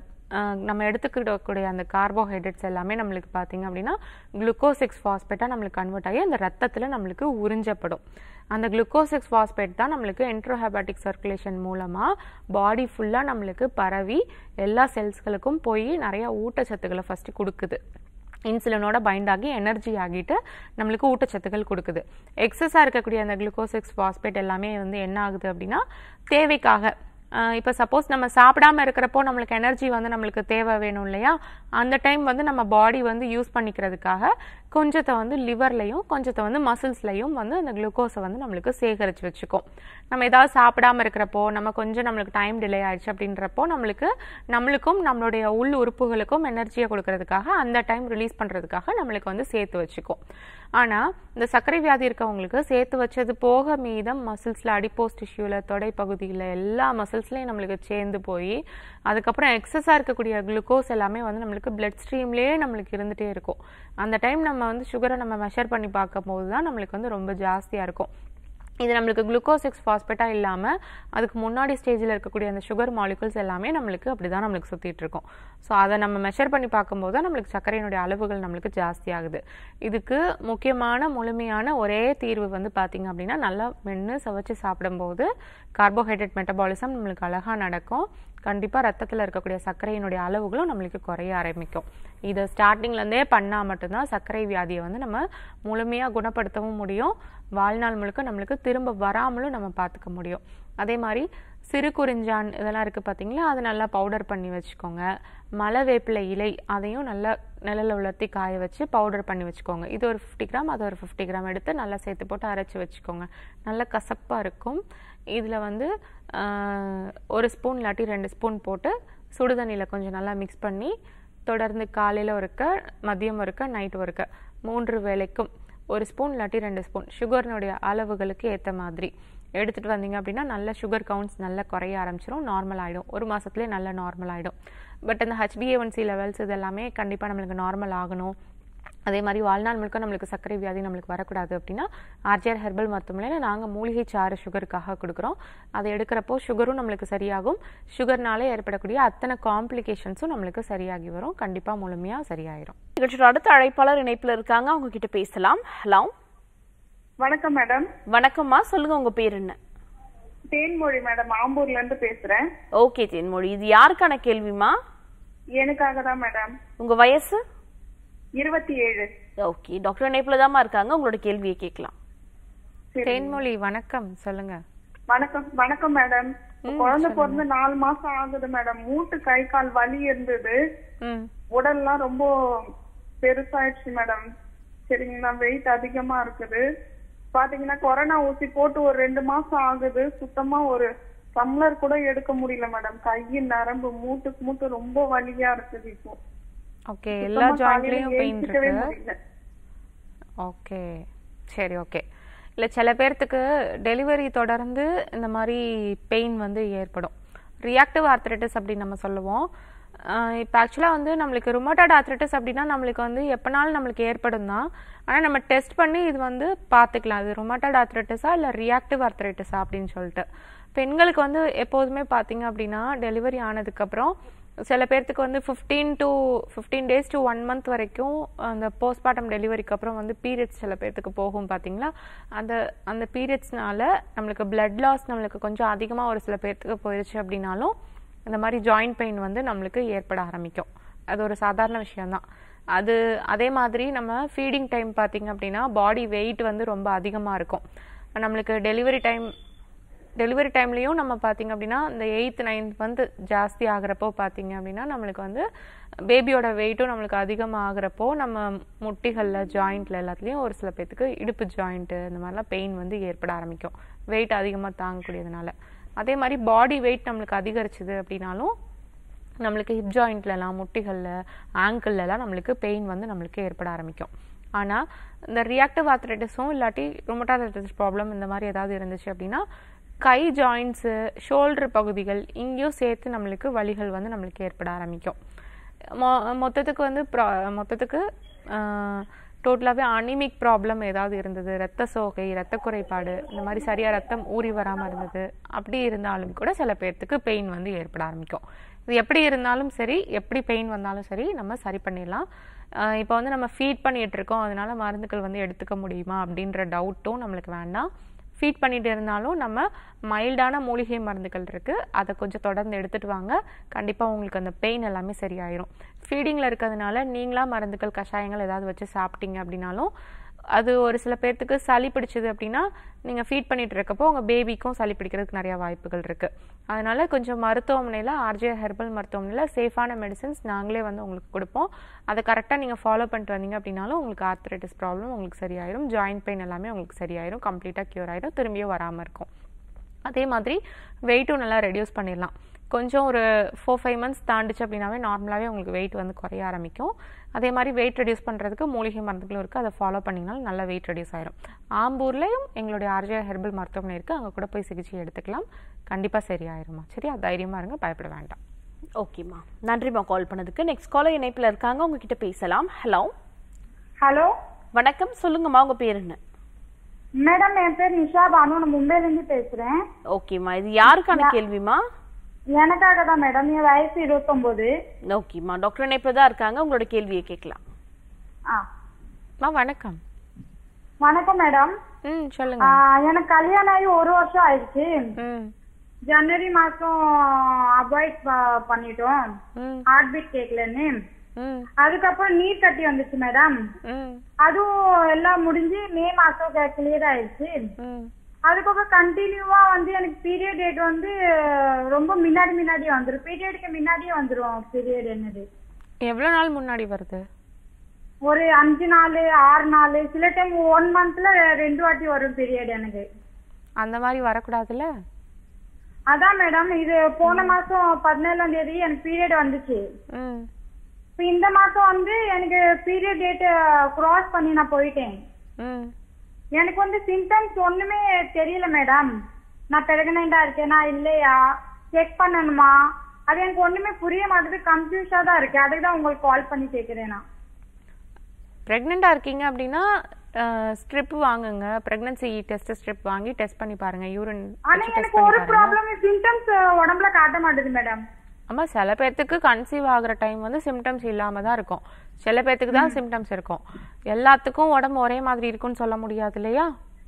நம்ம எடுத்துக்கிடக்கூடிய அந்த கார்போஹைட்ரேட்ஸ் எல்லாமே நம்மளுக்கு பார்த்தீங்க அப்படின்னா குளுக்கோஸ் சிக்ஸ் ஃபாஸ்பேட்டாக நம்மளுக்கு கன்வெர்ட் ஆகி அந்த ரத்தத்தில் நம்மளுக்கு உறிஞ்சப்படும். அந்த குளுக்கோஸ் சிக்ஸ் ஃபாஸ்பேட் தான் நம்மளுக்கு என்ட்ரோஹெபாட்டிக் சர்க்குலேஷன் மூலமாக பாடி ஃபுல்லாக நம்மளுக்கு பரவி எல்லா செல்ஸ்களுக்கும் போய் நிறைய ஊட்டச்சத்துக்களை ஃபஸ்ட்டு கொடுக்குது. இன்சுலினோட பைண்ட் ஆகி எனர்ஜி ஆகிட்டு நம்மளுக்கு ஊட்டச்சத்துக்கள் கொடுக்குது. எக்ஸஸாக இருக்கக்கூடிய அந்த குளுக்கோஸ் சிக்ஸ் ஃபாஸ்பேட் எல்லாமே வந்து என்ன ஆகுது அப்படின்னா தேவைக்காக இப்போ சப்போஸ் நம்ம சாப்பிடாம இருக்கிறப்போ நம்மளுக்கு எனர்ஜி வந்து நம்மளுக்கு தேவை வேணும் இல்லையா, அந்த டைம் வந்து நம்ம பாடி வந்து யூஸ் பண்ணிக்கிறதுக்காக கொஞ்சத்தை வந்து லிவர்லையும் கொஞ்சத்தை வந்து மசில்ஸ்லையும் வந்து அந்த குளுக்கோஸை வந்து நம்மளுக்கு சேகரித்து வச்சுக்கும். நம்ம ஏதாவது சாப்பிடாம இருக்கிறப்போ நம்ம கொஞ்சம் நம்மளுக்கு டைம் டிலே ஆயிடுச்சு அப்படின்றப்போ நம்மளுக்கு நம்மளுக்கும் நம்மளுடைய உள் உறுப்புகளுக்கும் எனர்ஜியை கொடுக்கறதுக்காக அந்த டைம் ரிலீஸ் பண்ணுறதுக்காக நம்மளுக்கு வந்து சேர்த்து வச்சுக்கும். ஆனால் இந்த சர்க்கரை வியாதி இருக்கவங்களுக்கு சேர்த்து வச்சது போக மீதம் மசில்ஸில், அடிப்போஸ் டிஷ்யூவில், தொடை பகுதியில் எல்லா மசில்ஸ்லையும் நம்மளுக்கு சேர்ந்து போய் அதுக்கப்புறம் எக்ஸஸாக இருக்கக்கூடிய குளுக்கோஸ் எல்லாமே வந்து நம்மளுக்கு பிளட் ஸ்ட்ரீம்லேயே நம்மளுக்கு இருந்துகிட்டே இருக்கும். அந்த டைம் நம்ம வந்து சுகரை நம்ம மெஷர் பண்ணி பார்க்கும் போது தான் நம்மளுக்கு வந்து ரொம்ப ஜாஸ்தியாக இருக்கும். இது நம்மளுக்கு குளுக்கோஸ் சிக்ஸ் ஃபாஸ்பேட்டாக இல்லாமல் அதுக்கு முன்னாடி ஸ்டேஜில் இருக்கக்கூடிய அந்த சுகர் மாலிகுல்ஸ் எல்லாமே நம்மளுக்கு அப்படி தான் நம்மளுக்கு சுற்றிட்டு இருக்கும். ஸோ அதை நம்ம மெஷர் பண்ணி பார்க்கும்போது தான் நம்மளுக்கு சர்க்கரையினுடைய அளவுகள் நம்மளுக்கு ஜாஸ்தி ஆகுது. இதுக்கு முக்கியமான முழுமையான ஒரே தீர்வு வந்து பார்த்திங்க அப்படின்னா நல்லா மென்று சவைச்சு சாப்பிடும்போது கார்போஹைட்ரேட் மெட்டபாலிசம் நம்மளுக்கு அழகாக நடக்கும். கண்டிப்பாக ரத்தத்தில் இருக்கக்கூடிய சர்க்கரையினுடைய அளவுகளும் நம்மளுக்கு குறைய ஆரம்பிக்கும். இதை ஸ்டார்டிங்லேருந்தே பண்ணால் மட்டும்தான் சர்க்கரை வியாதியை வந்து நம்ம முழுமையாக குணப்படுத்தவும் முடியும், வாழ்நாள் முழுக்க நம்மளுக்கு திரும்ப வராமலும் நம்ம பார்த்துக்க முடியும். அதே மாதிரி சிறு குறிஞ்சான் இதெல்லாம் இருக்குது பார்த்தீங்களா, அதை நல்லா பவுடர் பண்ணி வச்சுக்கோங்க. மலை வேப்பிலை இலை அதையும் நல்லா நிழலில் உலர்த்தி காய வச்சு பவுடர் பண்ணி வச்சுக்கோங்க. இது ஒரு ஃபிஃப்டி கிராம் அது ஒரு ஃபிஃப்டி கிராம் எடுத்து நல்லா சேர்த்து போட்டு அரைச்சி வச்சுக்கோங்க. நல்லா கசப்பாக இருக்கும். இதில் வந்து ஒரு ஸ்பூன் இல்லாட்டி ரெண்டு ஸ்பூன் போட்டு சுடுதண்ணியில் கொஞ்சம் நல்லா மிக்ஸ் பண்ணி தொடர்ந்து காலையில் ஒருக்க, மதியம் ஒருக்க, நைட்டு ஒருக்க, மூன்று வேளைக்கும் ஒரு ஸ்பூன் இல்லாட்டி ரெண்டு ஸ்பூன் சுகர்னுடைய அளவுகளுக்கு ஏற்ற மாதிரி எடுத்துகிட்டு வந்தீங்க அப்படின்னா நல்ல சுகர் கவுண்ட்ஸ் நல்லா குறைய ஆரம்பிச்சிடும், நார்மல் ஆகிடும். ஒரு மாதத்துலேயே நல்லா நார்மல் ஆகிடும். பட் இந்த H B A one c levels இது எல்லாமே கண்டிப்பாக நம்மளுக்கு நார்மல் ஆகணும். அதே மாதிரி வாழ்நாள் முழுக்க நம்மளுக்கு சர்க்கரை வியாதி நம்மளுக்கு வரக்கூடாது அப்படின்னா ஆர்ஜேஆர் ஹெர்பல் மருத்துவமனையில் நாங்கள் மூலிகை சாறு சுகருக்காக கொடுக்குறோம். அதை எடுக்கிறப்போ சுகரும் நம்மளுக்கு சரியாகும். சுகர்னாலே ஏற்படக்கூடிய அத்தனை காம்ப்ளிகேஷன்ஸும் நம்மளுக்கு சரியாகி வரும். கண்டிப்பாக முழுமையாக சரியாயிரும். நிகழ்ச்சியோட அடுத்த அழைப்பாளர் இணைப்பில் இருக்காங்க, அவங்க கிட்ட பேசலாம். ஹலோ, வணக்கம் மேடம். வணக்கம்மா, சொல்லுங்க உங்க பேர் என்ன? தேன்மொழி மேடம், ஆம்பூர்ல இருந்து பேசுறேன். ஓகே தேன்மொழி, இது யாருக்கான கேள்விமா? எனக்காக தான் மேடம். உங்க வயசு? இருபத்தி ஏழு. ஓகே, டாக்டர் இணைப்புல தான் இருக்காங்க, உங்களோட கேள்வியை கேட்கலாம். தேன்மொழி வணக்கம், சொல்லுங்க. வணக்கம். வணக்கம் மேடம். குழந்தை பிறந்து நாலு மாசம் ஆகுது மேடம். மூட்டு கை கால் வலி இருந்தது, உடல்லாம் ரொம்ப பெருசாயிடுச்சு மேடம். சரிங்களா, வெயிட் அதிகமா இருக்குது. பாத்தீங்கன்னா கொரோனா ஊசி போட்டு ஒரு ரெண்டு மாசம் ஆகுது. சுத்தமா ஒரு டம்ளர் கூட எடுக்க முடியல மேடம். கையின் நரம்பு மூட்டுக்கு மூட்டு ரொம்ப வலியா இருக்குது. இப்போ ஓகே, எல்லா ஜாயிண்ட்லயும் பெயின் இருக்கு. ஓகே, சரி, ஓகே. இல்ல சில பேர்த்துக்கு டெலிவரி தொடர்ந்து இந்த மாதிரி பெயின் வந்து ஏற்படும். ரியாக்டிவ் ஆர்த்ரைட்டிஸ் அப்படின்னு நம்ம சொல்லுவோம். இப்போ ஆக்சுவலாக வந்து நம்மளுக்கு ருமட்டாய்டு ஆர்த்ரைட்டிஸ் அப்படின்னா நம்மளுக்கு வந்து எப்போனாலும் நம்மளுக்கு ஏற்படும் தான். ஆனால் நம்ம டெஸ்ட் பண்ணி இது வந்து பார்த்துக்கலாம், அது ருமட்டாய்டு ஆர்த்ரைட்டிஸா இல்லை ரியாக்டிவ் ஆர்த்ரைட்டிஸா அப்படின்னு சொல்லிட்டு. பெண்களுக்கு வந்து எப்போதுமே பார்த்தீங்க அப்படின்னா டெலிவரி ஆனதுக்கப்புறம் சில பேர்த்துக்கு வந்து fifteen to fifteen days to one month வரைக்கும் அந்த போஸ்ட்மார்ட்டம் டெலிவரிக்கு அப்புறம் வந்து பீரியட்ஸ் சில பேர்த்துக்கு போகும் பார்த்தீங்களா. அந்த அந்த பீரியட்ஸ்னால நம்மளுக்கு பிளட் லாஸ் நம்மளுக்கு கொஞ்சம் அதிகமாக ஒரு சில பேர்த்துக்கு போயிடுச்சு அப்படின்னாலும் இந்த மாதிரி ஜாயிண்ட் பெயின் வந்து நம்மளுக்கு ஏற்பட ஆரம்பிக்கும். அது ஒரு சாதாரண விஷயம்தான். அது அதே மாதிரி நம்ம ஃபீடிங் டைம் பார்த்தீங்க அப்படின்னா பாடி வெயிட் வந்து ரொம்ப அதிகமாக இருக்கும். நம்மளுக்கு டெலிவரி டைம் டெலிவரி டைம்லேயும் நம்ம பார்த்தீங்க அப்படின்னா இந்த எயித் நைன்த் மந்த் ஜாஸ்தி ஆகிறப்போ பார்த்தீங்க அப்படின்னா நம்மளுக்கு வந்து பேபியோட வெயிட்டும் நம்மளுக்கு அதிகமாக ஆகிறப்போ நம்ம முட்டிகளில் ஜாயிண்ட்டில் எல்லாத்துலேயும் ஒரு சில பேர்த்துக்கு இடுப்பு ஜாயிண்ட்டு இந்த மாதிரிலாம் பெயின் வந்து ஏற்பட ஆரம்பிக்கும், வெயிட் அதிகமாக தாங்கக்கூடியதுனால. அதே மாதிரி பாடி வெயிட் நம்மளுக்கு அதிகரிச்சுது அப்படின்னாலும் நம்மளுக்கு ஹிப் ஜாயிண்ட்லலாம், முட்டிகளில், ஆங்கிள்லாம் நம்மளுக்கு பெயின் வந்து நம்மளுக்கு ஏற்பட ஆரம்பிக்கும். ஆனால் இந்த ரியாக்டிவ் ஆர்த்ரைட்டிஸும் இல்லாட்டி ருமட்டாய்டு ஆர்த்ரைட்டிஸ் ப்ராப்ளம் இந்த மாதிரி ஏதாவது இருந்துச்சு அப்படின்னா கை ஜாயின்ஸு ஷோல்டர் பகுதிகள் இங்கேயும் சேர்த்து நம்மளுக்கு வலிகள் வந்து நம்மளுக்கு ஏற்பட ஆரம்பிக்கும். மொ மொத்தத்துக்கு வந்து ப்ரா மொத்தத்துக்கு டோட்டலாகவே அனிமிக் ப்ராப்ளம் ஏதாவது இருந்தது, ரத்த சோகை, ரத்த குறைபாடு, இந்த மாதிரி சரியாக ரத்தம் ஊறி வராமல் இருந்தது, அப்படி இருந்தாலும் கூட சில பேர்த்துக்கு பெயின் வந்து ஏற்பட ஆரம்பிக்கும். இது எப்படி இருந்தாலும் சரி, எப்படி பெயின் வந்தாலும் சரி நம்ம சரி பண்ணிடலாம். இப்போ வந்து நம்ம ஃபீட் பண்ணிகிட்டு இருக்கோம், அதனால மருந்துகள் வந்து எடுத்துக்க முடியுமா அப்படின்ற டவுட்டும் நம்மளுக்கு வேண்டாம். ஃபீட் பண்ணிட்டு இருந்தாலும் நம்ம மைல்டான மூலிகை மருந்துகள் இருக்குது, அதை கொஞ்சம் தொடர்ந்து எடுத்துகிட்டு வாங்க. கண்டிப்பாக உங்களுக்கு அந்த பெயின் எல்லாமே சரியாயிரும். ஃபீடிங்கில் இருக்கிறதுனால நீங்களாக மருந்துகள் கஷாயங்கள் ஏதாவது வச்சு சாப்பிட்டீங்க அப்படின்னாலும் அது ஒரு சில பேர்த்துக்கு சளி பிடிச்சது அப்படின்னா நீங்கள் ஃபீட் பண்ணிட்டு இருக்கப்போ உங்கள் பேபிக்கும் சளி பிடிக்கிறதுக்கு நிறையா வாய்ப்புகள் இருக்குது. அதனால கொஞ்சம் மருத்துவமனையில் ஆர்ஜேஆர் ஹெர்பல் மருத்துவமனையில் சேஃபான மெடிசன்ஸ் நாங்களே வந்து உங்களுக்கு கொடுப்போம். அதை கரெக்டாக நீங்கள் ஃபாலோ பண்ணிட்டு வந்தீங்க அப்படின்னாலும் உங்களுக்கு ஆர்த்ரைட்டிஸ் ப்ராப்ளம் உங்களுக்கு சரியாயிரும், ஜாயின்ட் பெயின் எல்லாமே உங்களுக்கு சரியாயிரும், கம்ப்ளீட்டாக க்யூர் ஆயிரும், திரும்பியும் வராமல் இருக்கும். அதே மாதிரி வெயிட்டும் நல்லா ரெடியூஸ் பண்ணிடலாம். கொஞ்சம் ஒரு ஃபோர் ஃபைவ் மந்த்ஸ் தாண்டிச்சு அப்படின்னாவே நார்மலாகவே உங்களுக்கு வெயிட் வந்து குறைய ஆரம்பிக்கும். அதே மாதிரி வெயிட் ரெடியூஸ் பண்ணுறதுக்கு மூலிகை மருந்துகளும் இருக்குது, அதை ஃபாலோ பண்ணிங்கனாலும் நல்லா வெயிட் ரெடியூஸ் ஆயிரும். ஆம்பூர்லேயும் எங்களுடைய ஆர்ஜேஆர் ஹெர்பல் மருத்துவமனை இருக்குது, அங்கே கூட போய் சிகிச்சை எடுத்துக்கலாம். கண்டிப்பாக சரியாயிருமா. சரியா, தைரியமாக இருங்க, பயப்பட வேண்டாம். ஓகேம்மா, நன்றிம்மா கால் பண்ணதுக்கு. நெக்ஸ்ட் காலர் இணைப்பில் இருக்காங்க, உங்ககிட்ட பேசலாம். ஹலோ ஹலோ வணக்கம், சொல்லுங்கம்மா உங்கள் பேர் என்ன? மேடம் என் பேர் நிஷா பானு, நான் மும்பைலேருந்து பேசுகிறேன். ஓகேம்மா, இது யாருக்கான கேள்விமா? எனக்காக தான் மேடம், என் வயசு இருபத்தொம்போது. ஓகேம்மா, டாக்டர் இணைப்பில் தான் இருக்காங்க, உங்களோட கேள்வியை கேட்கலாம். ஆ வணக்கம். வணக்கம் மேடம். ம் சொல்லுங்க. எனக்கு கல்யாணம் ஆகி ஒரு வருஷம் ஆயிடுச்சு. ஜனவரி மாசம் அபாய்ட் பண்ணிட்டோம், ஹார்ட் பீட் கேட்கலன்னு. அதுக்கப்புறம் நீர் கட்டி வந்துச்சு மேடம், அதுவும் எல்லாம் முடிஞ்சு மே மாசம் கிளியர் ஆயிடுச்சு. அதுக்கப்புறம் கண்டினியூவா வந்து எனக்கு பீரியட் டேட் வந்து ரொம்ப முன்னாடி முன்னாடி வந்துடும், பீரியடுக்கு முன்னாடியே வந்துடும். பீரியட் என்னது எவ்வளவு நாள் முன்னாடி வருது? ஒரு அஞ்சு நாள் ஆறு நாள், சில டைம் ஒன் மந்த்ல ரெண்டு வாட்டி வரும் பீரியட் எனக்கு. அந்த மாதிரி வரக்கூடாதுல்ல. அதான் மேடம், இது போன மாசம் பதினேழாம் தேதி எனக்கு பீரியட் வந்துச்சு. இப்ப இந்த மாசம் வந்து எனக்கு பீரியட் டேட் கிராஸ் பண்ணி நான் போயிட்டேன். எனக்கு வந்து சிம்டம்ஸ் ஒண்ணுமே தெரியல மேடம். நான் பிரெக்னெண்டா இருக்கேனா இல்லையா, செக் பண்ணணுமா, அது எனக்கு ஒண்ணுமே புரிய மாட்டேது, கன்ஃபியூஸா தான் இருக்கு. அதுக்கு தான் உங்களுக்கு கால் பண்ணி கேக்குறேன். நான் பிரெக்னெண்டா இருக்கீங்க அப்படின்னா ஸ்ட்ரிப் வாங்குங்க, பிரெக்னன்சி டெஸ்ட் ஸ்ட்ரிப் வாங்கி டெஸ்ட் பண்ணி பாருங்க. யூரின் ஆனா எனக்கு ஒரு ப்ராப்ளம், சிம்டம்ஸ் உடம்புல காட்ட மாட்டேது மேடம். ஆமா, சில பேர்த்துக்கு கன்சீவ் ஆகுற டைம் வந்து சிம்டம்ஸ் இல்லாம தான் இருக்கும், சில பேர்த்துக்கு தான் சிம்டம்ஸ் இருக்கும். எல்லாத்துக்கும் உடம்பு ஒரே மாதிரி இருக்குன்னு சொல்ல முடியாது இல்லையா.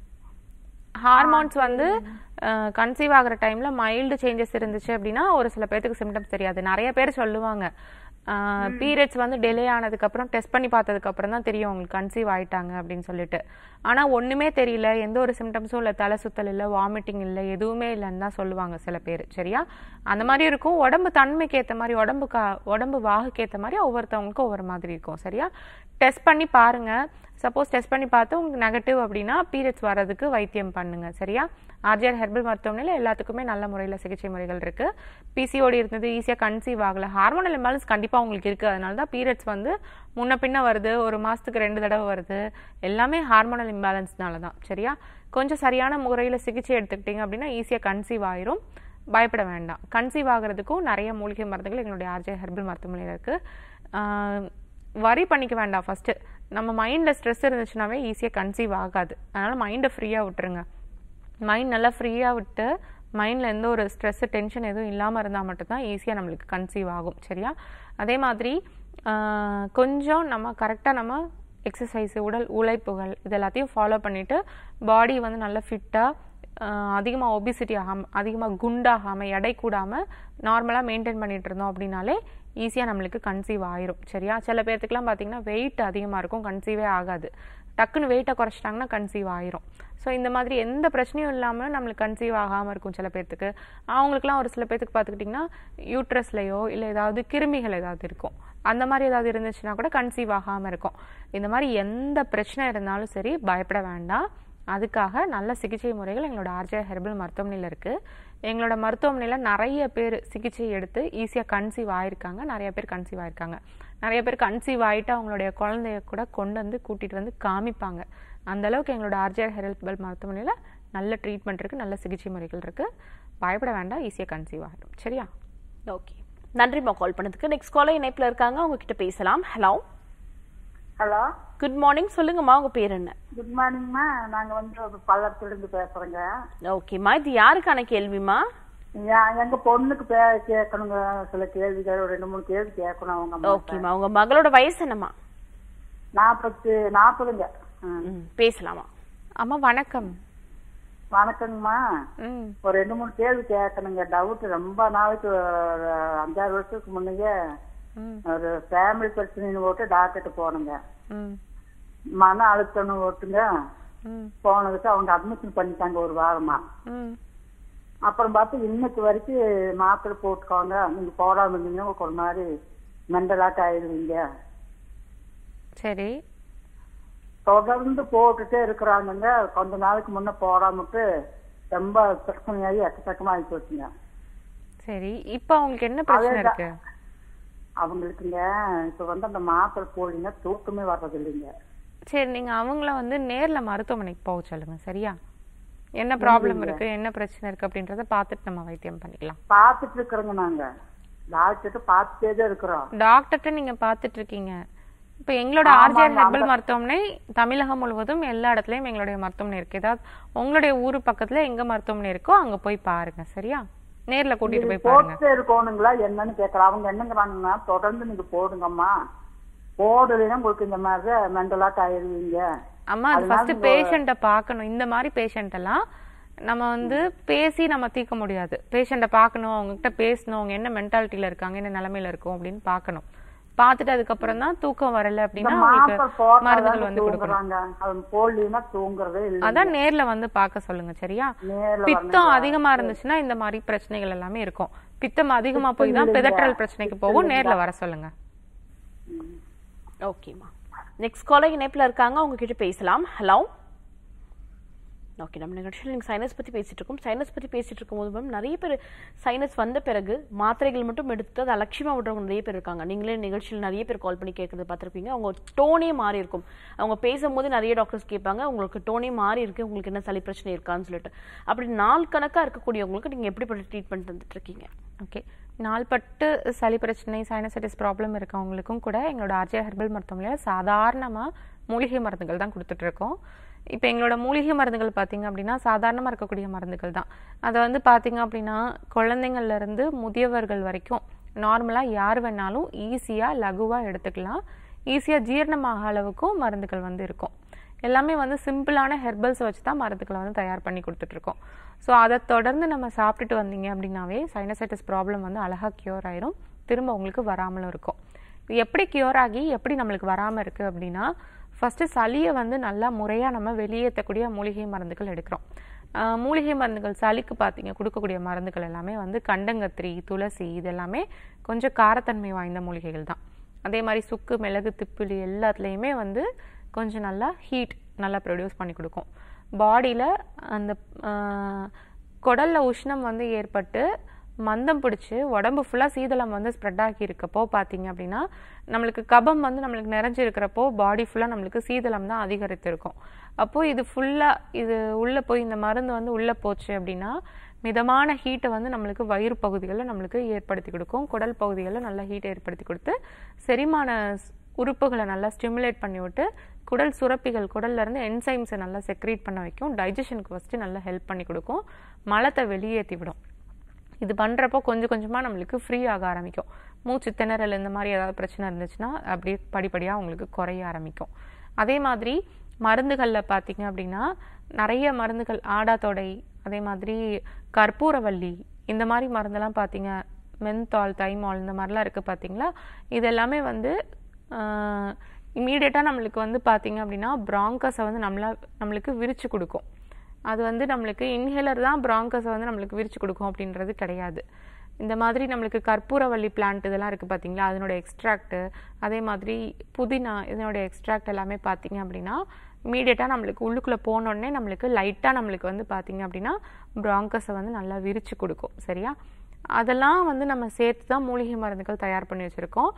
ஹார்மோன்ஸ் வந்து கன்சீவ் ஆகுற டைம்ல மைல்டு சேஞ்சஸ் இருந்துச்சு அப்படின்னா ஒரு சில பேர்த்துக்கு சிம்டம்ஸ் தெரியாது. நிறைய பேர் சொல்லுவாங்க பீரியட்ஸ் வந்து டிலே ஆனதுக்கு அப்புறம் டெஸ்ட் பண்ணி பார்த்ததுக்கு அப்புறம் தான் தெரியும் உங்களுக்கு கன்சீவ் ஆயிட்டாங்க அப்படின்னு சொல்லிட்டு. ஆனா ஒண்ணுமே தெரியல, எந்த ஒரு சிம்டம்ஸும் இல்லை, தலை சுத்தல் இல்லை, வாமிட்டிங் இல்லை, எதுவுமே இல்லைன்னு தான் சொல்லுவாங்க சில பேர். சரியா, அந்த மாதிரி இருக்கும். உடம்பு தன்மைக்கு ஏற்ற மாதிரி, உடம்பு கா உடம்பு வாகுக்கு ஏற்ற மாதிரி ஒவ்வொருத்தவங்களுக்கும் ஒவ்வொரு மாதிரி இருக்கும். சரியா, டெஸ்ட் பண்ணி பாருங்க. சப்போஸ் டெஸ்ட் பண்ணி பார்த்து உங்களுக்கு நெகட்டிவ் அப்படின்னா பீரியட்ஸ் வர்றதுக்கு வைத்தியம் பண்ணுங்க. சரியா, ஆர்ஜிஆர் ஹெர்பல் மருத்துவமனையில் எல்லாத்துக்குமே நல்ல முறையில் சிகிச்சை முறைகள் இருக்கு. பிசிஓடி இருந்தது, ஈஸியாக கன்சீவ் ஆகல, ஹார்மோனல் இம்பேலன்ஸ் கண்டிப்பாக உங்களுக்கு இருக்கு, அதனால தான் பீரியட்ஸ் வந்து முன்ன பின்ன வருது, ஒரு மாசத்துக்கு ரெண்டு தடவை வருது, எல்லாமே ஹார்மோனல் இம்பேலன்ஸ்னால தான். சரியா, கொஞ்சம் சரியான முறையில் சிகிச்சை எடுத்துக்கிட்டீங்க அப்படின்னா ஈஸியாக கன்சீவ் ஆயிரும், பயப்பட வேண்டாம். கன்சீவ் ஆகிறதுக்கும் நிறைய மூலிகை மருந்துகள் எங்களுடைய ஆர்ஜிஆர் ஹெர்பல் மருத்துவமனையில் இருக்கு. வரி பண்ணிக்க வேண்டாம். ஃபர்ஸ்ட் நம்ம மைண்டில் ஸ்ட்ரெஸ் இருந்துச்சுனாவே ஈஸியாக கன்சீவ் ஆகாது, அதனால மைண்டை ஃப்ரீயாக விட்டுருங்க. மைண்ட் நல்லா ஃப்ரீயாக விட்டு மைண்டில் எந்த ஒரு ஸ்ட்ரெஸ்ஸு டென்ஷன் எதுவும் இல்லாமல் இருந்தால் மட்டும்தான் ஈஸியாக நம்மளுக்கு கன்சீவ் ஆகும். சரியா, அதே மாதிரி கொஞ்சம் நம்ம கரெக்டாக நம்ம எக்ஸசைஸு, உடல் உழைப்புகள் இது எல்லாத்தையும் ஃபாலோ பண்ணிவிட்டு பாடி வந்து நல்லா ஃபிட்டாக, அதிகமாக ஒபிசிட்டி ஆகாமல், அதிகமாக குண்டாகாமல், எடை கூடாமல் நார்மலாக மெயின்டைன் பண்ணிகிட்டு இருந்தோம் அப்படின்னாலே ஈஸியாக நம்மளுக்கு கன்சீவ் ஆயிரும். சரியா, சில பேர்த்துக்குலாம் பார்த்தீங்கன்னா வெயிட் அதிகமாக இருக்கும், கன்சீவே ஆகாது, டக்குன்னு வெயிட்டை குறைச்சிட்டாங்கன்னா கன்சீவ் ஆயிரும். ஸோ இந்த மாதிரி எந்த பிரச்சனையும் இல்லாமல் நம்மளுக்கு கன்சீவ் ஆகாமல் இருக்கும் சில பேர்த்துக்கு. அவங்களுக்குலாம் ஒரு சில பேர்த்துக்கு பார்த்துக்கிட்டிங்கன்னா யூட்ரஸ்லையோ இல்லை ஏதாவது கிருமிகள் ஏதாவது இருக்கும், அந்த மாதிரி ஏதாவது இருந்துச்சுன்னா கூட கன்சீவ் ஆகாமல் இருக்கும். இந்த மாதிரி எந்த பிரச்சனை இருந்தாலும் சரி பயப்பட வேண்டாம். அதுக்காக நல்ல சிகிச்சை முறைகள் எங்களோட ஆர்ஜிஆர் ஹெர்பல் மருத்துவமனையில் இருக்குது. எங்களோட மருத்துவமனையில் நிறைய பேர் சிகிச்சை எடுத்து ஈஸியாக கன்சீவ் ஆயிருக்காங்க, நிறைய பேர் கன்சீவ் ஆயிருக்காங்க. நிறைய பேர் கன்சீவ் ஆகிட்டு அவங்களுடைய குழந்தைய கூட கொண்டு வந்து கூட்டிகிட்டு வந்து காமிப்பாங்க. அந்தளவுக்கு எங்களோட ஆர்ஜேஆர் ஹெர்பல் மருத்துவமனையில் நல்ல ட்ரீட்மெண்ட் இருக்குது, நல்ல சிகிச்சை முறைகள் இருக்குது. பயப்பட வேண்டாம், ஈஸியாக கன்சீவ் ஆகிடும். சரியா? ஓகே, நன்றிம்மா கால் பண்ணதுக்கு. நெக்ஸ்ட் காலர் இணைப்பில் இருக்காங்க, உங்ககிட்ட பேசலாம். Hello hello, good morning. சொல்லுங்கம்மா, உங்க பேர் என்ன? குட் மார்னிங்மா. நாங்க வந்து பல்லத்திலிருந்து பேசுறோங்க. ஓகேம்மா, இது யாருக்கான கேள்விமா? எங்க பொண்ணுக்கு கேட்கணுங்க, சில கேள்விகள், ரெண்டு மூணு கேள்வி கேட்கணும் அவங்க. ஓகேம்மா, உங்க மகளோட வயசு என்னம்மா? நாற்பத்து நாற்பதுங்க. பேசலாமா? அம்மா வணக்கம். வணக்கங்கம்மா. ஒரு ரெண்டு மூணு கேள்வி கேட்கணுங்க. டவுட் ரொம்ப நாளைக்கு, அஞ்சாறு வருஷத்துக்கு முன்னையே ஒரு ஃபேமிலி பிரச்சனைன்னு போட்டு டாக்டர்கிட்ட போனங்க. மன அழுத்தம்னு போட்டுங்க போனதுக்கு அவங்க அட்மிஷன் பண்ணிட்டாங்க ஒரு வாரமா. அப்புறம் பார்த்து இன்னைக்கு வரைக்கும் மாத்திரை போட்டுக்கோங்க, நீங்க போடாம இருந்தீங்க ஒரு மாதிரி மெண்டலாட்ட ஆயிடுவீங்க. சரி, தொடர்ந்து போட்டுட்டே இருக்கிறாங்க. கொஞ்ச நாளைக்கு முன்ன போடாமட்டு ரொம்ப பிரச்சனையாகி எக்கச்சக்கமா ஆகி போச்சுங்க. சரி, இப்ப அவங்களுக்கு என்ன பிரச்சனை இருக்கு? அவங்களுக்குங்க இப்ப வந்து அந்த மாத்திரை போடுங்க தூக்கமே வர்றது இல்லைங்க. சரி, நீங்க அவங்கள வந்து நேர்ல மருத்துவமனைக்கு போக சொல்லுங்க. சரியா? என்ன ப்ராப்ளம் இருக்கு, என்ன பிரச்சனை இருக்கு அப்படின்றத பாத்துட்டு நம்ம வைத்தியம் பண்ணிக்கலாம். பாத்துட்டு இருக்கிறோங்க, நாங்க டாக்டர்கிட்ட பாத்துட்டே தான் இருக்கிறோம். டாக்டர்கிட்ட நீங்க பாத்துட்டு இருக்கீங்க. இப்ப எங்களோட ஆர்ஜேஆர் ஹெர்பல் மருத்துவமனை தமிழகம் முழுவதும் எல்லா இடத்துலயும் எங்களுடைய மருத்துவமனை இருக்கு. ஏதாவது உங்களுடைய ஊரு பக்கத்துல எங்க மருத்துவமனை இருக்கோ அங்க போய் பாருங்க. சரியா? நேர்ல கூட்டிட்டு போய் பாருங்க. போட்டே இருக்கணுங்களா என்னன்னு கேட்கலாம். அவங்க என்னங்கிறாங்கன்னா தொடர்ந்து நீங்க போடுங்கம்மா, போடலைன்னா உங்களுக்கு இந்த மாதிரி மெண்டலாட் ஆயிருவீங்க. அம்மா, அது ஃபர்ஸ்ட் பேஷண்ட்டை பார்க்கணும். இந்த மாதிரி பேஷண்ட் எல்லாம் நம்ம வந்து பேசி நம்ம தீர்க்க முடியாது. பேஷண்ட்டை பார்க்கணும், அவங்ககிட்ட பேசணும், அவங்க என்ன மென்டாலிட்டியில இருக்காங்க, என்ன நிலைமையில இருக்கும் அப்படின்னு பார்க்கணும். பார்த்துட்டு அதுக்கப்புறம் தான் தூக்கம் வரல அப்படின்னா மருந்துகள் வந்து கொடுக்குறாங்க. அதான் நேர்ல வந்து பார்க்க சொல்லுங்க. சரியா? பித்தம் அதிகமா இருந்துச்சுன்னா இந்த மாதிரி பிரச்சனைகள் எல்லாமே இருக்கும். பித்தம் அதிகமா போய் தான் பிதற்றல் பிரச்சனைக்கு போகும். நேர்ல வர சொல்லுங்க. ஓகேமா, நெக்ஸ்ட் காலர் இணைப்புல இருக்காங்க, உங்ககிட்ட பேசலாம். ஹலோ. ஓகே, நம்ம நிகழ்ச்சியில் நீங்கள் சைனஸ் பற்றி பேசிட்டு இருக்கோம். சைனஸ் பற்றி பேசிட்டு இருக்கும்போது மேம் நிறைய பேர் சைனஸ் வந்த பிறகு மாத்திரைகள் மட்டும் எடுத்து அது அலட்சியமாக விடுறவங்க நிறைய பேர் இருக்காங்க. நீங்களே நிகழ்ச்சியில் நிறைய பேர் கால் பண்ணி கேட்கறது பார்த்துருப்பீங்க. அவங்க டோனே மாறி இருக்கும். அவங்க பேசும்போது நிறைய டாக்டர்ஸ் கேட்பாங்க, உங்களுக்கு டோனே மாறி இருக்கு, உங்களுக்கு என்ன சளி பிரச்சனை இருக்கான்னு சொல்லிட்டு. அப்படி நாள் கணக்காக இருக்கக்கூடியவங்களுக்கு நீங்கள் எப்படிப்பட்ட ட்ரீட்மெண்ட் தந்துட்டு இருக்கீங்க? ஓகே, நாள்பட்டு சளி பிரச்சனை, சைனசைட்டிஸ் ப்ராப்ளம் இருக்கவங்களுக்கும் கூட எங்களோட ஆர்ஜேஆர் ஹெர்பல் மருத்துவமனையில் சாதாரணமாக மூலிகை மருந்துகள் தான் கொடுத்துட்ருக்கோம். இப்போ எங்களோட மூலிகை மருந்துகள் பார்த்தீங்க அப்படின்னா சாதாரணமாக இருக்கக்கூடிய மருந்துகள் தான். அதை வந்து பார்த்தீங்க அப்படின்னா குழந்தைங்கள்லேருந்து முதியவர்கள் வரைக்கும் நார்மலாக யார் வேணாலும் ஈஸியாக லகுவாக எடுத்துக்கலாம். ஈஸியாக ஜீரணமாக அளவுக்கும் மருந்துகள் வந்து இருக்கும். எல்லாமே வந்து சிம்பிளான ஹெர்பல்ஸ் வச்சு தான் மருந்துகளை வந்து தயார் பண்ணி கொடுத்துட்ருக்கோம். ஸோ அதை தொடர்ந்து நம்ம சாப்பிட்டுட்டு வந்தீங்க அப்படின்னாவே சைனசைட்டிஸ் ப்ராப்ளம் வந்து அழகாக க்யூர் ஆயிரும், திரும்ப உங்களுக்கு வராமலும் இருக்கும். எப்படி க்யூர் ஆகி எப்படி நம்மளுக்கு வராமல் இருக்குது அப்படின்னா, ஃபஸ்ட்டு சளியை வந்து நல்லா முறையாக நம்ம வெளியேற்றக்கூடிய மூலிகை மருந்துகள் எடுக்கிறோம். மூலிகை மருந்துகள் சளிக்கு பார்த்தீங்க கொடுக்கக்கூடிய மருந்துகள் எல்லாமே வந்து கண்டங்கத்திரி, துளசி, இது எல்லாமே கொஞ்சம் காரத்தன்மை வாய்ந்த மூலிகைகள் தான். அதே மாதிரி சுக்கு, மிளகு, திப்பிலி எல்லாத்துலேயுமே வந்து கொஞ்சம் நல்லா ஹீட் நல்லா ப்ரொடியூஸ் பண்ணி கொடுக்கும். பாடியில் அந்த குடலில் உஷ்ணம் வந்து ஏற்பட்டு மந்தம் பிடிச்சி உடம்பு ஃபுல்லாக சீதளம் வந்து ஸ்ப்ரெட் ஆகி இருக்கப்போ பார்த்தீங்க அப்படின்னா நம்மளுக்கு கபம் வந்து நம்மளுக்கு நிறைஞ்சிருக்கிறப்போ பாடி ஃபுல்லாக நம்மளுக்கு சீதளம் தான் அதிகரித்து இருக்கும். அப்போது இது ஃபுல்லாக இது உள்ளே போய் இந்த மருந்து வந்து உள்ளே போச்சு அப்படின்னா மிதமான ஹீட்டை வந்து நம்மளுக்கு வயிறு பகுதிகளில் நம்மளுக்கு ஏற்படுத்தி கொடுக்கும். குடல் பகுதிகளில் நல்லா ஹீட்டை ஏற்படுத்தி கொடுத்து செரிமான உறுப்புகளை நல்லா ஸ்டிமுலேட் பண்ணி விட்டு குடல் சுரப்பிகள் குடல்லேருந்து என்சைம்ஸை நல்லா செக்ரீட் பண்ண வைக்கும். டைஜஷனுக்கு ஃபஸ்ட்டு நல்லா ஹெல்ப் பண்ணி கொடுக்கும். மலத்தை வெளியேற்றி விடும். இது பண்ணுறப்போ கொஞ்சம் கொஞ்சமாக நம்மளுக்கு ஃப்ரீ ஆக ஆரம்பிக்கும். மூச்சு திணறல் இந்த மாதிரி ஏதாவது பிரச்சனை இருந்துச்சுன்னா அப்படியே படிப்படியாக உங்களுக்கு குறைய ஆரம்பிக்கும். அதே மாதிரி மருந்துகளில் பார்த்தீங்க அப்படின்னா நிறைய மருந்துகள், ஆடாத்தொடை, அதே மாதிரி கற்பூரவல்லி, இந்த மாதிரி மருந்தெல்லாம் பார்த்தீங்க, மென்தால், தைமால், இந்த மாதிரிலாம் இருக்குது பார்த்தீங்களா. இது எல்லாமே வந்து இமீடியட்டாக நம்மளுக்கு வந்து பார்த்தீங்க அப்படின்னா பிராங்கஸை வந்து நம்மளா நம்மளுக்கு விரித்து கொடுக்கும். அது வந்து நம்மளுக்கு இன்ஹேலர் தான் பிராங்கஸை வந்து நம்மளுக்கு விரித்து கொடுக்கும் அப்படின்றது கிடையாது. இந்த மாதிரி நம்மளுக்கு கற்பூரவல்லி பிளான்ட் இதெல்லாம் இருக்குது பார்த்தீங்களா, அதனோட எக்ஸ்ட்ராக்ட்டு, அதே மாதிரி புதினா இதனோட எக்ஸ்ட்ராக்ட் எல்லாமே பார்த்தீங்க அப்படின்னா இமீடியட்டாக நம்மளுக்கு உள்ளுக்குள்ளே போனோடனே நம்மளுக்கு லைட்டாக நம்மளுக்கு வந்து பார்த்தீங்க அப்படின்னா பிராங்கஸை வந்து நல்லா விரித்து கொடுக்கும். சரியா? அதெல்லாம் வந்து நம்ம சேர்த்து தான் மூலிகை மருந்துகள் தயார் பண்ணி வச்சுருக்கோம்.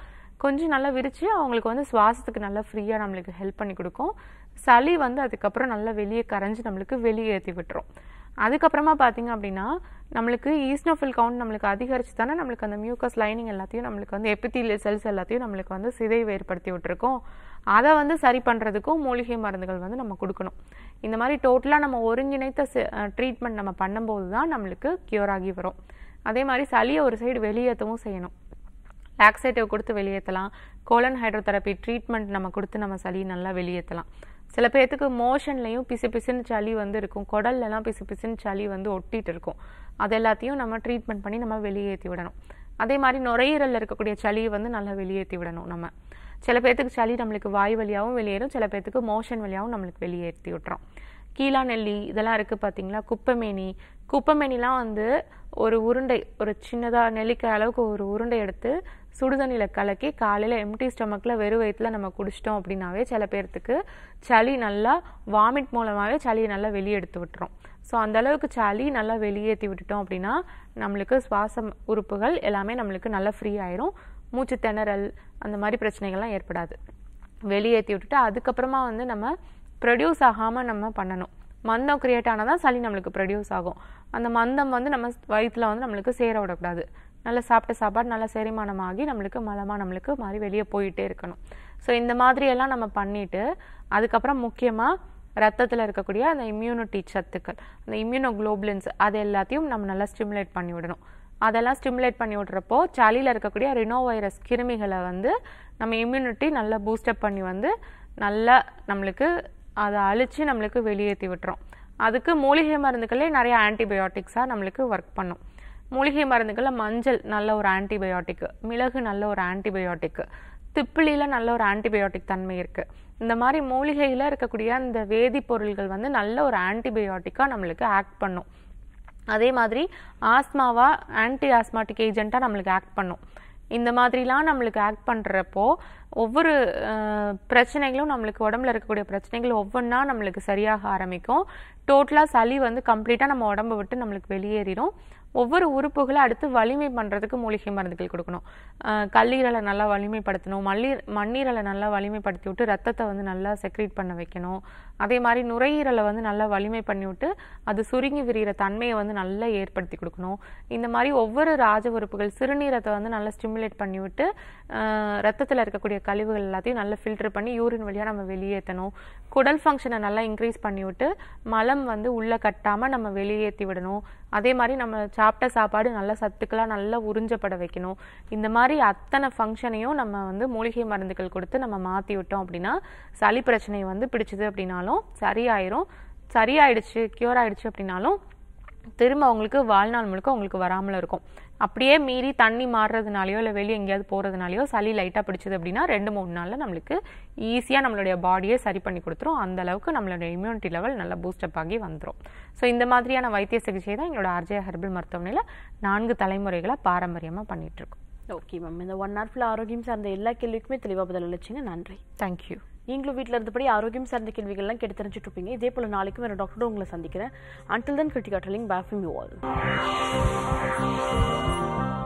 கொஞ்சம் நல்லா விரித்து அவங்களுக்கு வந்து சுவாசத்துக்கு நல்லா ஃப்ரீயாக நம்மளுக்கு ஹெல்ப் பண்ணி கொடுக்கும். சளி வந்து அதுக்கப்புறம் நல்லா வெளியே கரைஞ்சி நம்மளுக்கு வெளியே ஏற்றி விட்டுரும். அதுக்கப்புறமா பார்த்தீங்க அப்படின்னா நம்மளுக்கு ஈஸ்னோஃபில் கவுண்ட் நம்மளுக்கு அதிகரிச்சு தானே நம்மளுக்கு அந்த மியூக்கஸ் லைனிங் எல்லாத்தையும் நம்மளுக்கு வந்து எபித்தீலியல் செல்ஸ் எல்லாத்தையும் நம்மளுக்கு வந்து சிதைவு ஏற்படுத்தி விட்டுருக்கோம். அதை வந்து சரி பண்ணுறதுக்கும் மூலிகை மருந்துகள் வந்து நம்ம கொடுக்கணும். இந்த மாதிரி டோட்டலாக நம்ம ஒருங்கிணைத்த ட்ரீட்மெண்ட் நம்ம பண்ணும்போது தான் நம்மளுக்கு க்யூர் ஆகி வரும். அதே மாதிரி சளியை ஒரு சைடு வெளியேற்றவும் செய்யணும். லாக்ஸேட்டிவ் கொடுத்து வெளியேற்றலாம். கோலன் ஹைட்ரோதெரப்பி ட்ரீட்மெண்ட் நம்ம கொடுத்து நம்ம சளி நல்லா வெளியேற்றலாம். சில பேர்த்துக்கு மோஷன்லையும் பிசு பிசுன்னு சளி வந்து இருக்கும், குடல்லாம் பிசு பிசுன்னு சளி வந்து ஒட்டிட்டு இருக்கும். அது எல்லாத்தையும் நம்ம ட்ரீட்மெண்ட் பண்ணி நம்ம வெளியேற்றி விடணும். அதே மாதிரி நுரையீரலில் இருக்கக்கூடிய சளியை வந்து நல்லா வெளியேற்றி விடணும். நம்ம சில பேர்த்துக்கு சளி நம்மளுக்கு வாய் வழியாகவும் வெளியேறும், சில பேர்த்துக்கு மோஷன் வழியாகவும் நம்மளுக்கு வெளியேற்றி விட்டுறோம். கீழா நெல்லி இதெல்லாம் இருக்குது பார்த்தீங்களா, குப்பைமேனி. குப்பைமேனிலாம் வந்து ஒரு உருண்டை, ஒரு சின்னதாக நெல்லிக்காய் அளவுக்கு ஒரு உருண்டை எடுத்து சுடுதண்ணியில் கலக்கி காலையில் எம்டி ஸ்டொமக்கில் வெறும் வயிற்றில் நம்ம குடிச்சிட்டோம் அப்படின்னாவே சில பேர்த்துக்கு சளி நல்லா வாமிட் மூலமாகவே சளியை நல்லா வெளியே எடுத்து விட்டுரும். ஸோ அந்தளவுக்கு சளி நல்லா வெளியேற்றி விட்டுட்டோம் அப்படின்னா நம்மளுக்கு சுவாசம் உறுப்புகள் எல்லாமே நம்மளுக்கு நல்லா ஃப்ரீ ஆயிரும். மூச்சு திணறல் அந்த மாதிரி பிரச்சனைகள்லாம் ஏற்படாது. வெளியேற்றி விட்டுட்டு அதுக்கப்புறமா வந்து நம்ம ப்ரொடியூஸ் ஆகாமல் நம்ம பண்ணணும். மந்தம் கிரியேட் ஆனால் தான் சளி நம்மளுக்கு ப்ரொடியூஸ் ஆகும். அந்த மந்தம் வந்து நம்ம வயிற்றில் வந்து நம்மளுக்கு சேர விடக்கூடாது. நல்லா சாப்பிட்ட சாப்பாடு நல்லா செரிமானமாகி நம்மளுக்கு மலமாக நம்மளுக்கு மாதிரி வெளியே போயிட்டே இருக்கணும். ஸோ இந்த மாதிரியெல்லாம் நம்ம பண்ணிவிட்டு அதுக்கப்புறம் முக்கியமாக ரத்தத்தில் இருக்கக்கூடிய அந்த இம்யூனிட்டி சத்துக்கள், அந்த இம்யூனோகுளோபுலின்ஸ் அது எல்லாத்தையும் நம்ம நல்லா ஸ்டிமுலேட் பண்ணி விடணும். அதெல்லாம் ஸ்டிமுலேட் பண்ணி விட்றப்போ சளியில் இருக்கக்கூடிய ரினோ வைரஸ் கிருமிகளை வந்து நம்ம இம்யூனிட்டி நல்லா பூஸ்டப் பண்ணி வந்து நல்லா நம்மளுக்கு அதை அழித்து நம்மளுக்கு வெளியேற்றி விட்டுரும். அதுக்கு மூலிகை மருந்துகளே நிறைய ஆன்டிபயோட்டிக்ஸாக நம்மளுக்கு ஒர்க் பண்ணும். மூலிகை மருந்துகளில் மஞ்சள் நல்ல ஒரு ஆன்டிபயோட்டிக்கு, மிளகு நல்ல ஒரு ஆன்டிபயோட்டிக்கு, திப்பிலியில் நல்ல ஒரு ஆன்டிபயோட்டிக் தன்மை இருக்குது. இந்த மாதிரி மூலிகையில் இருக்கக்கூடிய அந்த வேதிப்பொருள்கள் வந்து நல்ல ஒரு ஆன்டிபயோட்டிக்காக நம்மளுக்கு ஆக்ட் பண்ணும். அதே மாதிரி ஆஸ்மாவா ஆன்டி ஆஸ்மாட்டிக் ஏஜென்ட்டாக நம்மளுக்கு ஆக்ட் பண்ணும். இந்த மாதிரிலாம் நம்மளுக்கு ஆக்ட் பண்ணுறப்போ ஒவ்வொரு பிரச்சனைகளும் நம்மளுக்கு உடம்புல இருக்கக்கூடிய பிரச்சனைகள் ஒவ்வொன்றா நம்மளுக்கு சரியாக ஆரம்பிக்கும். டோட்டலாக சளி வந்து கம்ப்ளீட்டாக நம்ம உடம்பை விட்டு நம்மளுக்கு வெளியேறிடும். ஒவ்வொரு உறுப்புகளை அடுத்து வலிமை பண்ணுறதுக்கு மூலிகை மருந்துகள் கொடுக்கணும். கல்லீரலை நல்லா வலிமைப்படுத்தணும், மல்லி மண்ணீரலை நல்லா வலிமைப்படுத்தி விட்டு ரத்தத்தை வந்து நல்லா செக்ரீட் பண்ண வைக்கணும். அதே மாதிரி நுரையீரலை வந்து நல்லா வலிமை பண்ணி விட்டு அது சுருங்கி விரிகிற தன்மையை வந்து நல்லா ஏற்படுத்தி கொடுக்கணும். இந்த மாதிரி ஒவ்வொரு ராஜ உறுப்புகள், சிறுநீரத்தை வந்து நல்லா ஸ்டிமுலேட் பண்ணி விட்டு ரத்தத்தில் இருக்கக்கூடிய கழிவுகள் எல்லாத்தையும் நல்லா ஃபில்டர் பண்ணி யூரின் வழியாக நம்ம வெளியேற்றணும். குடல் ஃபங்க்ஷனை நல்லா இன்க்ரீஸ் பண்ணி விட்டு மலம் வந்து உள்ளே கட்டாமல் நம்ம வெளியேற்றி விடணும். அதே மாதிரி நம்ம சாப்பிட்ட சாப்பாடு நல்லா சத்துக்களாக நல்லா உறிஞ்சப்பட வைக்கணும். இந்த மாதிரி அத்தனை ஃபங்க்ஷனையும் நம்ம வந்து மூலிகை மருந்துகள் கொடுத்து நம்ம மாற்றி விட்டோம் அப்படின்னா சளி பிரச்சனை வந்து பிடிச்சிது அப்படின்னாலும் சரியாயிரும். சரியாயிடுச்சு, க்யூர் ஆயிடுச்சு அப்படின்னாலும் திரும்ப அவங்களுக்கு வாழ்நாள் முழுக்க அவங்களுக்கு வராமல் இருக்கும். அப்படியே மீறி தண்ணி மாறுறதுனாலையோ இல்லை வெளியே எங்கேயாவது போகிறதுனாலையோ சளி லைட்டாக பிடிச்சது அப்படின்னா ரெண்டு மூணு நாளில் நம்மளுக்கு ஈஸியாக நம்மளுடைய பாடியே சரி பண்ணி கொடுத்துரும். அந்த அளவுக்கு நம்மளுடைய இம்யூனிட்டி லெவல் நல்லா பூஸ்டப் ஆகி வந்துடும். ஸோ இந்த மாதிரியான வைத்திய சிகிச்சை தான் எங்களோட ஆர்ஜேஆர் ஹெர்பல் மருத்துவமனையில் நான்கு தலைமுறைகளை பாரம்பரியமாக பண்ணிகிட்ருக்கோம். ஓகே மேம், இந்த ஒன் ஹவர் ஃபுல்லாக ஆரோக்கியம் சார்ந்த எல்லா கேள்விக்குமே தெளிவாக பதில் அளிச்சிங்க. நன்றி. தேங்க்யூ. நீங்களும் வீட்டில் இருந்தபடி ஆரோக்கியம் சார்ந்த கேள்விகள்லாம் கேட்டு தெரிஞ்சுட்டு இருப்பீங்க. இதே போல் நாளைக்கும் வேறு டாக்டரோட உங்களை சந்திக்கிறேன். Until then Krithika telling back from you all.